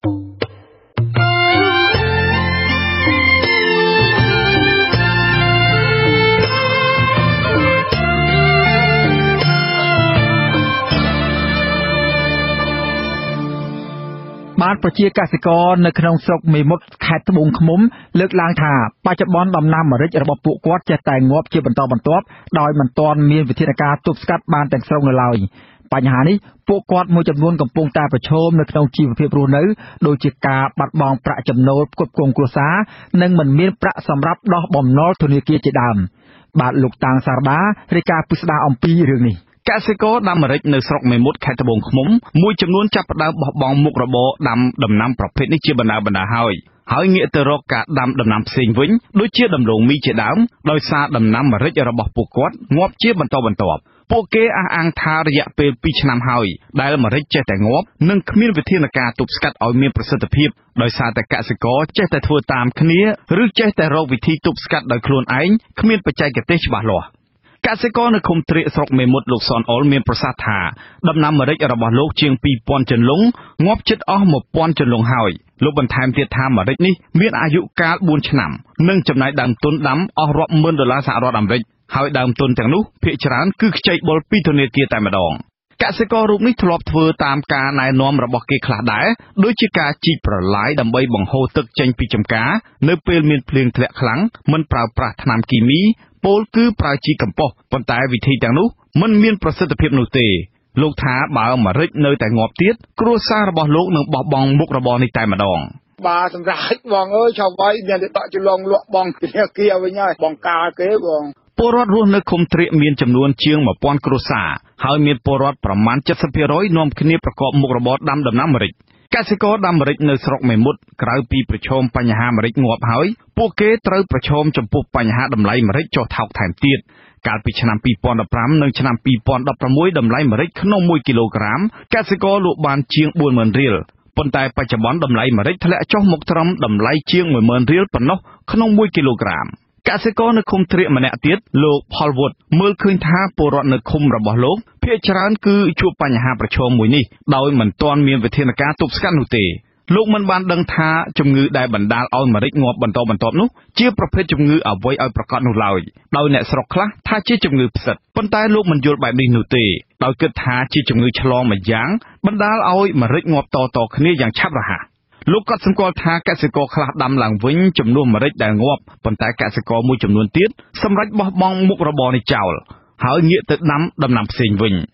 បាទប្រជាកសិករនៅក្នុងស្រុកមេមត់ខេត្តត្បូងឃ្មុំលើកឡើងថាបច្ចុប្បន្នដំណាំម្រេចរបស់ពួកគាត់ចេះតែងាប់ជាបន្តបន្ទាប់ដោយមិនទាន់មានវិធានការទប់ស្កាត់បានទាំងស្រុងនៅឡើយបញ្ហានេះពួកគាត់មួយចំនួនកំពុងតែប្រឈមនៅក្នុងជីវភាពរស់នៅដូចជាការបាត់បង់ប្រាក់ចំណូលផ្គត់ផ្គង់គ្រួសារនិងមិនមានប្រាក់សម្រាប់ដោះបំណុលធនាគារជាដើមបាទលោកតាំងសារដារាយការណ៍ពិស្ដារអំពីរឿងនេះកសិករដាំម្រេចនៅស្រុកមេមត់ខេត្តត្បូងឃ្មុំមួយចំនួនចាប់ផ្ដើមបោះបង់មុខរបរដាំដំណាំប្រភេទនេះជាបណ្ដាបណ្ដាហើយហើយងាកទៅរកការដាំដំណាំផ្សេងវិញដូចជាដំឡូងមីជាដើមដោយសារដំណាំម្រេចរបស់ពួកគាត់ងាប់ជាបន្តបន្ទាប់ពួកគេអះអាងថារយៈពេលពីរឆ្នាំហើយដែលម្រេចចេះតែងាប់និងគ្មានវិធានការទប់ស្កាត់ឲ្យមានប្រសិទ្ធភាពដោយសារតែកសិករចេះតែធ្វើតាមគ្នាឬចេះតែរកវិធីទប់ស្កាត់ដោយខ្លួនឯងគ្មានបច្ចេកទេសច្បាស់លាស់កសិករនៅឃុំទ្រាកស្រុកមេមត់លោកសនអុលមានប្រសាសន៍ថាដំណាំម្រេចរបស់លោកជាងពីរពាន់ចន្លង់ងាប់ជិតអស់មួយពាន់ចន្លង់ហើយលោកបន្ថែមទៀតថាម្រេចនេះមានអាយុកាលបួនឆ្នាំនិងចំណាយដើមទុនដាំអស់រាប់ម៉ឺនដុល្លារសហរដ្ឋអាមេរិកហើយដើមទុនទាំងនោះភាគច្រើនគឺខ្ចីបុលពីធនាគារតែម្ដងកសិកររូបនេះធ្លាប់ធ្វើតាមការណែនាំរបស់គេខ្លះដែរដូចជាការជីកប្រឡាយដើម្បីបង្ហូរទឹកចេញពីចម្ការនៅពេលមានភ្លៀងធ្លាក់ខ្លាំងមិនប្រើប្រាស់ថ្នាំគីមីពោលគឺប្រើជីកំប៉ុស្តប៉ុន្តែវិធីទាំងនោះមិនមានប្រសិទ្ធភាពនោះទេលោកថាបើម្រេចនៅតែងាប់ទៀតគ្រួសាររបស់លោកនឹងបោះបង់មុខរបរនេះតែម្ដងបាទសម្រាប់បងអើយឆាប់វាយមានតែតក់ចលងលក់បងគ្នាគៀវិញហើយបងកាគេបងពលរដ្ឋរស់នៅឃុំទ្រាកមានចំនួនជាងមួយពាន់គ្រួសារហើយមានពលរដ្ឋប្រមាណ칠십ភាគរយនាំគ្នាប្រកបមុខរបរដាំដំណាំម្រេចកសិករដាំម្រេចនៅស្រុកមេមត់ក្រៅពីប្រឈមបញ្ហាម្រេចងាប់ហើយពួកគេត្រូវប្រឈមចំពោះបញ្ហាតម្លៃម្រេចចុះថោកថែមទៀតកាលពីឆ្នាំពីរពាន់ដប់ប្រាំនិងឆ្នាំពីរពាន់ដប់ប្រាំមួយតម្លៃម្រេចក្នុងមួយគីឡូក្រាមកសិករលក់បានជាងបួនម៉ឺនរៀលប៉ុន្តែបច្ចុប្បន្នតម្លៃម្រេចធ្លាក់ចុះមកត្រឹមតម្លៃជាងមួយម៉ឺនរៀលប៉ុណ្ណោះក្នុងមួយគីឡូក្រាមកសិករនៅឃុំទ្រាកម្នាក់ទៀតលោកផលវុតមើលឃើញថាពលរដ្ឋនៅឃុំរបស់លោកភាគច្រើនគឺជួបបញ្ហាប្រឈមមួយនេះដោយមិនទាន់មានវិធានការទប់ស្កាត់នោះទេលោកមិនបានដឹងថាជំងឺដែលបណ្ដាលឲ្យម្រេចងាប់បន្តបន្ទាប់នោះជាប្រភេទជំងឺអ្វីឲ្យប្រកាសនោះឡើយដោយអ្នកស្រុកខ្លះថាជាជំងឺផ្សិតប៉ុន្តែលោកមិនយល់បែបនេះនោះទេដោយគិតថាជាជំងឺឆ្លងមួយយ៉ាងបណ្ដាលឲ្យម្រេចងាប់តៗគ្នាយ៉ាងឆាប់រហ័សលោកក៏សម្គាល់ថាកសិករខ្លះដាំឡើងវិញចំនួនម្រេចដែលងាប់ប៉ុន្តែកសិករមួយចំនួនទៀតសម្រេចបោះបង់មុខរបរនេះចោលហើយងាកទៅដាំដំណាំផ្សេងវិញ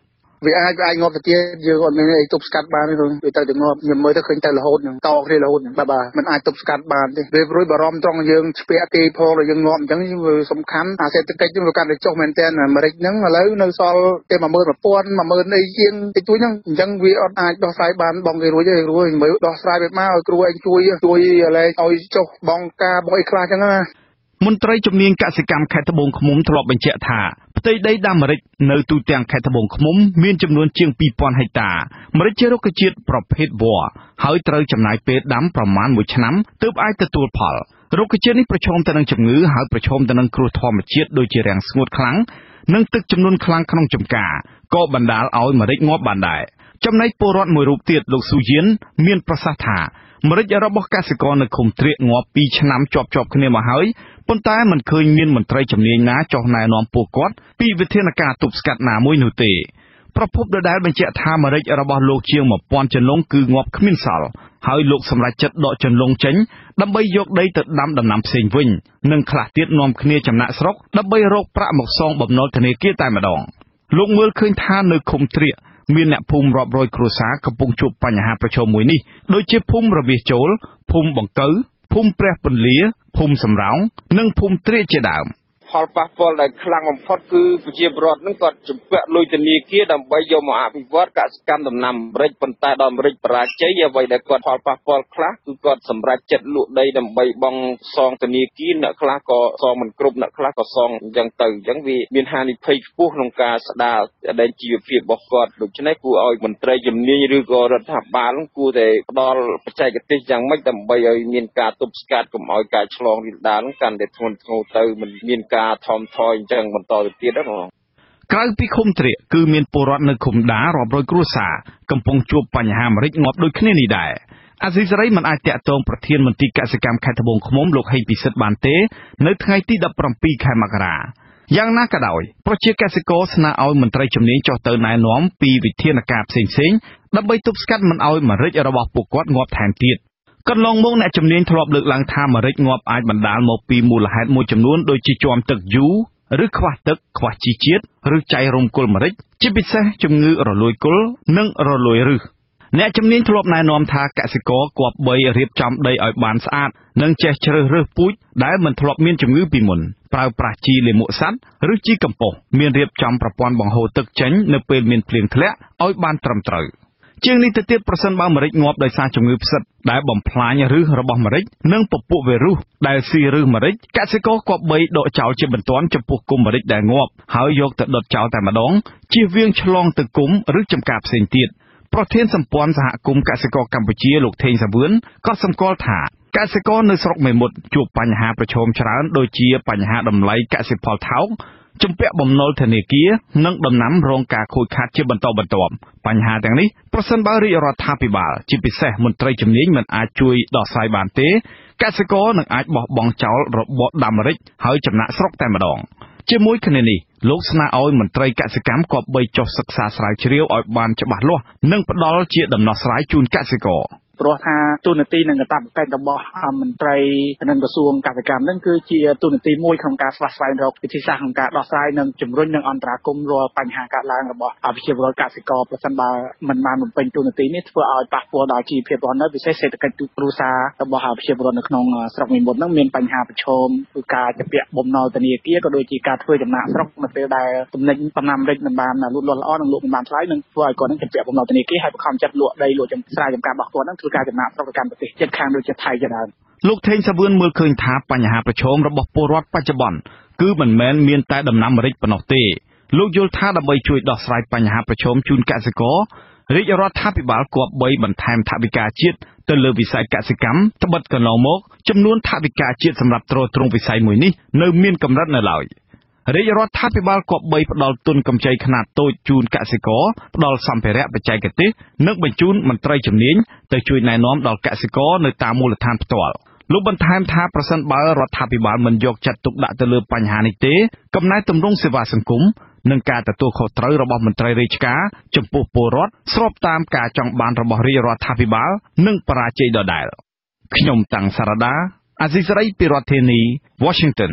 វាអាចវាអាចងាប់ទៅទៀតយើងអត់មានអីទប់ស្កាត់បានទេវាទៅតែងាប់ខ្ញុំមើលទៅឃើញតែរហូតហ្នឹងតគ្នារហូតបាទបាទมันអាចទប់ស្កាត់បានទេវាព្រួយបារម្ភត្រង់យើងឆ្ពាក់គេផងដល់យើងងាប់អញ្ចឹងវាសំខាន់អាសេដ្ឋកិច្ចវាកាន់តែចុះមែនទែនអាមេរិកហ្នឹងឥឡូវនៅសល់តែមួយម៉ឺន một nghìn អីជាងតិចតួចហ្នឹងអញ្ចឹងវាអត់អាចដោះស្រាយបានបងគេរួចទេរួចមើលដោះស្រាយវាមកឲ្យគ្រូឯងជួយជួយឥឡូវឲ្យចុះបងការបងអីខ្លះអញ្ចឹងណាមន្ត្រីជំនាញកសិកម្មខេត្តត្បូងឃ្មុំធ្លាប់បញ្ជាក់ថាផ្ទៃដីដាំម្រេចនៅទូទាំងខេត្តត្បូងឃ្មុំមានចំនួនជាង ពីរពាន់ ហិកតា ម្រេចជារុក្ខជាតិប្រភេទវល្លិហើយត្រូវចំណាយពេលដាំប្រមាណមួយឆ្នាំទើបអាចទទួលផលរុក្ខជាតិនេះប្រឈមទៅនឹងជំងឺហើយប្រឈមទៅនឹងគ្រោះធម្មជាតិដូចជារាំងស្ងួតខ្លាំងនិងទឹកជំនន់ខ្លាំងក្នុងចម្ការក៏បណ្ដាលឲ្យម្រេចងាប់បានដែរចំណែកពលរដ្ឋមួយរូបទៀតលោកស៊ូយៀនមានប្រសាសន៍ថាម្រេចរបស់កសិករនៅឃុំត្រៀកងាប់ពីរឆ្នាំជាប់ជាប់គ្នាមកហើយប៉ុន្តែមិនឃើញមានមន្ត្រីជំនាញណាចុះណែនាំពួកគាត់ពីវិធានការទប់ស្កាត់ណាមួយនោះទេប្រពន្ធដដែលបញ្ជាក់ថាម្រេចរបស់លោកជាង một nghìn ចន្លងគឺងាប់គ្មានសល់ហើយលោកសម្រេចចិត្តដកចន្លងចេញដើម្បីយកដីទៅដាំដំណាំផ្សេងវិញនិងខ្លះទៀតនាំគ្នាចំណាក់ស្រុកដើម្បីរកប្រាក់មកសងបំណុលធនាគារតែម្ដងលោកមើលឃើញថានៅឃុំត្រៀកមានអ្នកភូមិរាប់រយគ្រួសារកំពុងជួបបញ្ហាប្រឈមមួយនេះដូចជាភូមិរមាសចូលភូមិបង្កៅភូមិព្រះពន្លាភូមិសំរោងនិងភូមិត្រៀកជាដើមផលប៉ះពាល់ដែលខ្លាំងបំផុតគឺប្រជាពលរដ្ឋនឹងគាត់ជំពាក់លុយធនាគារដើម្បីយកមកអភិវឌ្ឍកសិកម្មដំណាំម្រេចប៉ុន្តែដល់ម្រេចបរាជ័យអ្វីដែលគាត់ផលប៉ះពាល់ខ្លះគឺគាត់សម្រេចចិត្តលក់ដីដើម្បីបង់សងធនាគារអ្នកខ្លះក៏សងមិនគ្រប់អ្នកខ្លះក៏សងអញ្ចឹងទៅអញ្ចឹងវាមានហានិភ័យខ្ពស់ក្នុងការស្ដារដែនជីវភាពរបស់គាត់ដូច្នេះគួរឲ្យមន្ត្រីជំនាញឬក៏រដ្ឋាភិបាលគួរតែផ្ដល់បច្ចេកទេសយ៉ាងម៉េចដើម្បីឲ្យមានការទប់ស្កាត់កុំឲ្យការឆ្លងរាលដាលកាន់តែធ្ងន់ធ្ងរទៅមិនមានការថមថយអញ្ចឹងបន្តទៅទៀតហ្នឹងបងក្រៅពីឃុំត្រៀកគឺមានពលរដ្ឋនៅឃុំដារាប់រយគ្រួសារកំពុងជួបបញ្ហាម្រេចងាប់ដូចគ្នានេះដែរអាស៊ីសេរីមិនអាចតាក់ទងប្រធានមន្ត្រីកសិកម្មខេត្តត្បូងឃ្មុំលោកហេងពិសិដ្ឋបានទេនៅថ្ងៃទីដប់ប្រាំពីរខែមករាយ៉ាងណាក៏ដោយប្រជាកសិករស្នើឲ្យមន្ត្រីជំនាញចុះទៅណែនាំពីវិធានការផ្សេងៗដើម្បីទប់ស្កាត់មិនឲ្យម្រេចរបស់ពួកគាត់ងាប់ថែមទៀតកន្លងមកអ្នកជំនាញធ្លាប់លើកឡើងថាម្រេចងាប់អាចបណ្ដាលមកពីមូលហេតុមួយចំនួនដូចជាជាំទឹកយូរឬខ្វះទឹកខ្វះជីជាតិឬចៃរំគល់ម្រេចជាពិសេសជំងឺរលួយគល់និងរលួយឫសអ្នកជំនាញធ្លាប់ណែនាំថាកសិករគប្បីរៀបចំដីឲ្យបានស្អាតនិងចេះជ្រើសរើសពូជដែលមិនធ្លាប់មានជំងឺពីមុនប្រើប្រាស់ជីលាមកសត្វឬជីកំប៉ុស្តមានរៀបចំប្រព័ន្ធបង្ហូរទឹកចេញនៅពេលមានភ្លៀងធ្លាក់ឲ្យបានត្រឹមត្រូវជាងនេះទៅទៀតប្រសិនបើម្រេចងាប់ដោយសារជំងឺផ្សិតដែលបំផ្លាញឫសរបស់ម្រេចនិងពពួកវីរុសដែលស៊ីឫសម្រេចកសិករគប្បីដកចោលជាបន្ទាន់ចំពោះគុម្រេចដែលងាប់ហើយយកទៅដុតចោលតែម្ដងជៀសវាងឆ្លងទៅគុម្ឬចំការផ្សេងទៀតប្រធានសម្ព័ន្ធសហគមន៍កសិករកម្ពុជាលោកថេងសាវឿនក៏សម្គាល់ថាកសិករនៅស្រុកមេមត់ជួបបញ្ហាប្រឈមច្រើនដូចជាបញ្ហាតម្លៃកសិផលថោកជំពាក់បំណុលធនាគារនិងដំណាំរងការខូចខាតជាបន្តបន្ទាប់បញ្ហាទាំងនេះប្រសិនបើរាជរដ្ឋាភិបាលជាពិសេសមន្ត្រីជំនាញមិនអាចជួយដោះស្រាយបានទេកសិករនឹងអាចបោះបង់ចោលរបរដាំម្រេចហើយចំណាក់ស្រុកតែម្ដងជាមួយគ្នានេះលោកស្នើឲ្យមន្ត្រីកសិកម្មគប្បីចុះសិក្សាស្រាវជ្រាវឲ្យបានច្បាស់លាស់និងផ្ដល់ជាដំណោះស្រាយជូនកសិករព្រោះថាទូនាទីនិងកាតព្វកិច្ចរបស់មន្ត្រីនិងក្រសួងកសិកម្មនឹងគឺជាទូនាទីមួយក្នុងការស្វែងស្វែងរកវិធីសាស្ត្រក្នុងការដោះស្រាយនិងជំរុញនិងអន្តរាគមន៍រាល់បញ្ហាកើតឡើងរបស់ប្រជាពលរដ្ឋកសិករប្រសិនបើមិនបានបំពេញទូនាទីនេះធ្វើឲ្យប៉ះពាល់ដល់ជីវភាពរបស់នៅពិសេសសេដ្ឋកិច្ចគ្រួសាររបស់ប្រជាពលរដ្ឋនៅក្នុងស្រុកមីមុតនឹងមានបញ្ហាប្រឈមគឺការជំពាក់បំណុលធនាគារក៏ដូចជាការធ្វើចំណាក់ស្រុកនៅពេលដែលទំនិញដំណាំម្រេចមិនបានលូតលាស់ល្អនិងលក់មិនបានថ្លៃនឹងធ្វើឲ្យគាត់នឹងជំពាក់បំណុលធនាគារហើយបង្ខំចិត្តលក់ដីលក់ចំស្រែចម្ការរបស់គាត់នឹងធ្វើការចំណាក់ស្រុកទៅកាន់ប្រទេសជិតខាងដូចជាថៃជាដើមលោកថេងសាវឿនមើលឃើញថាបញ្ហាប្រឈមរបស់ពលរដ្ឋបច្ចុប្បន្នគឺមិនមែនមានតែដំណាំម្រេចប៉ុណ្ណោះទេលោកយល់ថាដើម្បីជួយដោះស្រាយបញ្ហាប្រឈមជូនកសិកររាជរដ្ឋាភិបាលគប្បីបន្ថែមថវិកាជាតិទៅលើវិស័យកសិកម្មត្បិតកន្លងមកចំនួនថវិកាជាតិសម្រាប់ទ្រទ្រង់វិស័យមួយនេះនៅមានកម្រិតនៅឡើយរាជរដ្ឋាភិបាលគប្បីផ្ដល់ទុនកម្ចីខ្នាតតូចជូនកសិករផ្ដល់សម្ភារៈបច្ចេកទេសនិងបញ្ជូនមន្ត្រីជំនាញទៅជួយណែនាំដល់កសិករនៅតាមមូលដ្ឋានផ្ទាល់លោកបន្ថែមថាប្រសិនបើរដ្ឋាភិបាលមិនយកចិត្តទុកដាក់ទៅលើបញ្ហានេះទេកំណែទម្រង់សេវាសង្គមនិងការទទួលខុសត្រូវរបស់មន្ត្រីរាជការចំពោះពលរដ្ឋស្របតាមការចង់បានរបស់រាជរដ្ឋាភិបាលនឹងបរាជ័យដដែលខ្ញុំតាំងសារ៉ាដាអាស៊ីសេរីពីរដ្ឋធានី Washington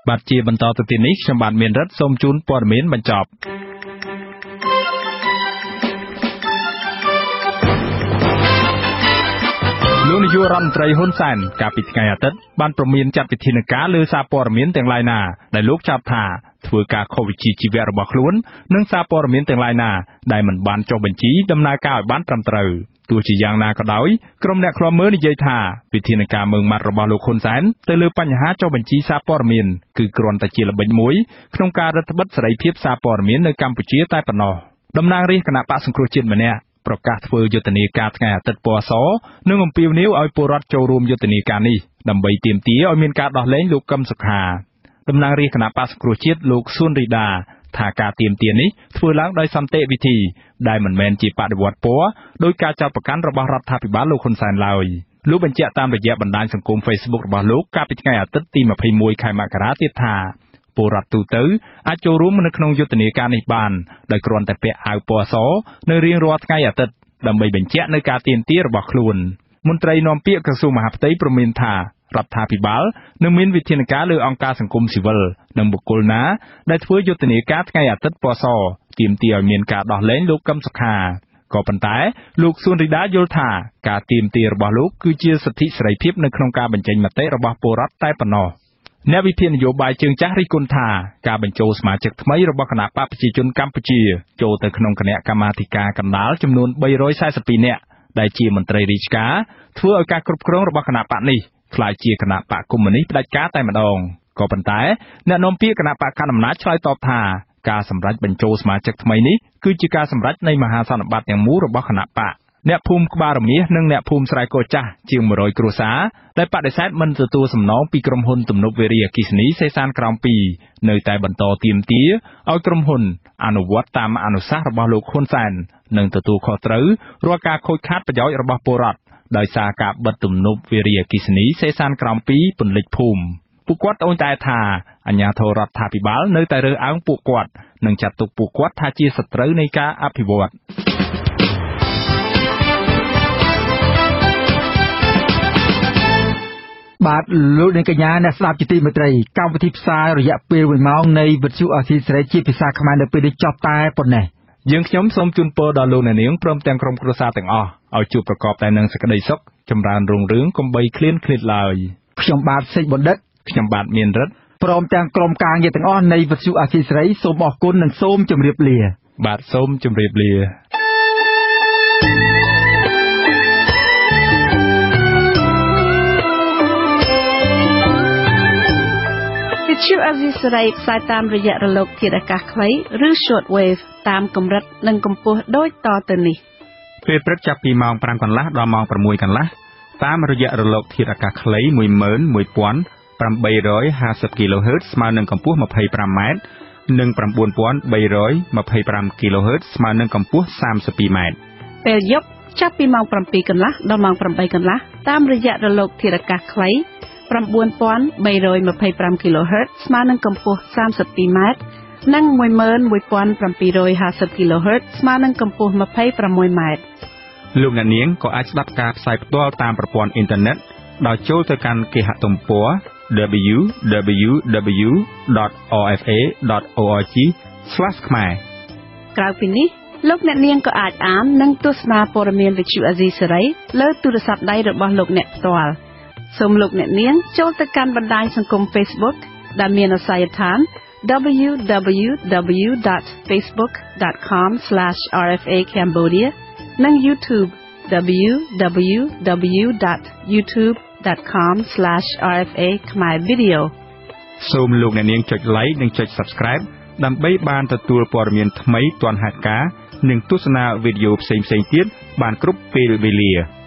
បាទជាបន្តទៅទៀតនេះខ្ញុំបាទមានរិទ្ធសូមជូនព័ត៌មានបញ្ចប់លោកនាយករដ្ឋមន្ត្រីហ៊ុនសែនកាលពីថ្ងៃអាទិត្យបានប្រមានចាត់វិធានការលើសារព័ត៌មានទាំងឡាយណាដែលលោកចោទថាធ្វើការខុសវិជ្ជាជីវៈរបស់ខ្លួននិងសារព័ត៌មានទាំងឡាយណាដែលមិនបានចុះបញ្ជីដំណើរការឲ្យបានត្រឹមត្រូវទោះជាយ៉ាងណាក៏ដោយក្រុមអ្នកឃ្លាំមើលនិយាយថាវិធានការមើងម៉ាត់របស់លោកហ៊ុនសែនទៅលើបញ្ហាចុះបញ្ជីសារព័ត៌មានគឺគ្រាន់តែជាល្បិចមួយក្នុងការរឹតបន្តឹងសេរីភាពសារព័ត៌មាននៅកម្ពុជាតែប៉ុណ្ណោះតំណាងរាស្ត្រគណៈបកសង្គ្រោះជាតិម្នាក់ប្រកាសធ្វើយុទ្ធនាការថ្ងៃអាទិត្យពណ៌សនិងអំពាវនាវឲ្យពលរដ្ឋចូលរួមយុទ្ធនាការនេះដើម្បីទាមទារឲ្យមានការដោះលែងលោកកឹមសុខាតំណាងរាស្ត្រគណៈបកសង្គ្រោះជាតិលោកសួនរីដាថាការទាមទារនេះធ្វើឡើងដោយសន្តិវិធីដែលមិនមែនជាបដិវត្តពណ៌ដោយការចោទប្រកាន់របស់រដ្ឋាភិបាលលោកហ៊ុនសែនឡើយលោកបញ្ជាក់តាមរយៈបណ្ដាញសង្គម Facebook របស់លោកកាលពីថ្ងៃអាទិត្យទីម្ភៃមួយខែមករាទៀតថាពលរដ្ឋទូទៅអាចចូលរួមនៅក្នុងយុទ្ធនាការនេះបានដោយគ្រាន់តែពាក់អាវពណ៌សនៅរៀងរាល់ថ្ងៃអាទិត្យដើម្បីបញ្ជាក់នៅការទាមទាររបស់ខ្លួនមន្ត្រីនាំពាក្យក្រសួងមហាផ្ទៃព្រមានថារដ្ឋាភិបាលនឹងមានវិធានការលើអង្គការសង្គមស៊ីវិលនិងបុគ្គលណាដែលធ្វើយុទ្ធនាការថ្ងៃអាទិត្យពណ៌សទាមទារឲ្យមានការដោះលែងលោកកឹមសុខាក៏ប៉ុន្តែលោកសួនរីដាយល់ថាការទាមទាររបស់លោកគឺជាសិទ្ធិសេរីភាពនៅក្នុងការបញ្ចេញមតិរបស់ពលរដ្ឋតែប៉ុណ្ណោះអ្នកវិភាគនយោបាយជើងចាស់រិះគន់ថាការបញ្ចូលសមាជិកថ្មីរបស់គណៈបកប្រជាជនកម្ពុជាចូលទៅក្នុងគណៈកម្មាធិការកណ្ដាលចំនួនបីរយសែសិបពីរនាក់ដែលជាមន្ត្រីរាជការធ្វើឲ្យការគ្រប់គ្រងរបស់គណៈបកនេះខ្លាយជាគណៈបកកុម្មុយនីសផ្ដាច់ការតែម្ដងក៏ប៉ុន្តែអ្នកនាំពាក្យគណៈបកកណ្ដាលអំណាចឆ្លើយតបថាការសម្រេចបញ្ចូលសមាជិកថ្មីនេះគឺជាការសម្រេចនៃមហាសន្និបាតទាំងមូលរបស់គណៈបកអ្នកភូមិក្បាលរមៀសនិងអ្នកភូមិស្រែកោចាស់ជាងមួយរយគ្រួសារដែលបដិសេធមិនទទួលសំណងពីក្រុមហ៊ុនទំនប់វារីអគ្គិសនីសេសានក្រោមពីរនៅតែបន្តទាមទារឲ្យក្រុមហ៊ុនអនុវត្តតាមអនុសាសន៍របស់លោកហ៊ុនសែននិងទទួលខុសត្រូវរាល់ការខូចខាតប្រយោជន៍របស់ពលរដ្ឋដោយសារការបិទទំនប់វារីអគ្គិសនីសេសានក្រោមពីរពន្លិចភូមិពួកគាត់ត្អូញត្អែថាអាជ្ញាធររដ្ឋាភិបាលនៅតែរើសអើងពួកគាត់និងចាត់ទុកពួកគាត់ថាជាសត្រូវនៃការអភិវឌ្ឍបាទលោកនាងកញ្ញាអ្នកស្ដាប់ជាទីមេត្រីកម្មវិធីផ្សាយរយៈពេលមួយម៉ោងនៃវិទ្យុអាស៊ីសេរីជាភាសាខ្មែរនៅពេលនេះចប់តែប៉ុណ្ណេះយើងខ្ញុំសូមជូនពរដល់លោកអ្នកនាងព្រមទាំងក្រុមគ្រួសារទាំងអស់ឲ្យជួបប្រកបតែនឹងសេចក្តីសុខចម្រើនរុងរឿងកុំបីឃ្លានឃ្លាតឡើយខ្ញុំបាទសេចបណ្ឌិតខ្ញុំបាទមានរិទ្ធព្រមទាំងក្រុមការងារទាំងអស់នៃវិទ្យុអាស៊ីសេរីសូមអរគុណនិងសូមជម្រាបលាបាទសូមជម្រាបលាវិទ្យុអាស៊ីសេរីផ្សាយតាមរយៈរលកធាតុអាកាសខ្លីឬ Shortwave តាមកម្រិតនិងកម្ពស់ដូចតទៅនេះពេលព្រឹកចាប់ពីម៉ោងប្រាំកន្លះដល់ម៉ោងប្រាំមួយកន្លះតាមរយៈរលកធាតុអាកាសខ្លី មួយម៉ឺនមួយពាន់ប្រាំបីរយហាសិប គីឡូហឺតស្មើនឹងកម្ពស់ ម្ភៃប្រាំម៉ែត្រនិង ៩ពាន់បីរយម្ភៃប្រាំ គីឡូហឺតស្មើនឹងកម្ពស់ សាមសិបពីរម៉ែត្រពេលយប់ចាប់ពីម៉ោងប្រាំពីរកន្លះដល់ម៉ោងប្រាំបីកន្លះតាមរយៈរលកធាតុអាកាសខ្លី៩ពាន់បីរយម្ភៃប្រាំ គីឡូហឺតស្មើនឹងកម្ពស់ សាមសិបពីរម៉ែត្រនិង មួយម៉ឺនមួយពាន់ប្រាំពីររយហាសិប គីឡូហឺតស្មើនឹងកម្ពស់ ម្ភៃប្រាំមួយម៉ែត្រលោកអ្នកនាងក៏អាចស្ដាប់ការផ្សាយផ្ទាល់តាមប្រព័ន្ធអ៊ីនធឺណិតដោយចូលទៅកាន់គេហទំព័រ ដប៊្យូ ដប៊្យូ ដប៊្យូ ដត អារ អេហ្វ េ ដត អូ អារ ជី ស្លាស ខ្មែរក្រៅពីនេះលោកអ្នកនាងក៏អាចអាននិងទស្សនាព័ត៌មានវិទ្យុអាស៊ីសេរីលើទូរស័ព្ទដៃរបស់លោកអ្នកផ្ទាល់សូមលោកអ្នកនាងចូលទៅកាន់បណ្ដាញសង្គម Facebook ដែលមានអាសយដ្ឋាន ដប៊្យូ ដប៊្យូ ដប៊្យូ ដត ហ្វេសប៊ុក ដត ខម ស្លាស អារ អេហ្វ េ Cambodia និង YouTube ដប៊្យូ ដប៊្យូ ដប៊្យូ ដត យូធូប ដត ខម ស្លាស អារ អេហ្វ េ ខ្មែរ Video សូមលោកអ្នកនាងចុច Like និងចុច Subscribe ដើម្បីបានទទួលព័ត៌មានថ្មីទាន់ហេតុការណ៍និងទស្សនាវីដេអូផ្សេងៗទៀតបានគ្រប់ពេលវេលា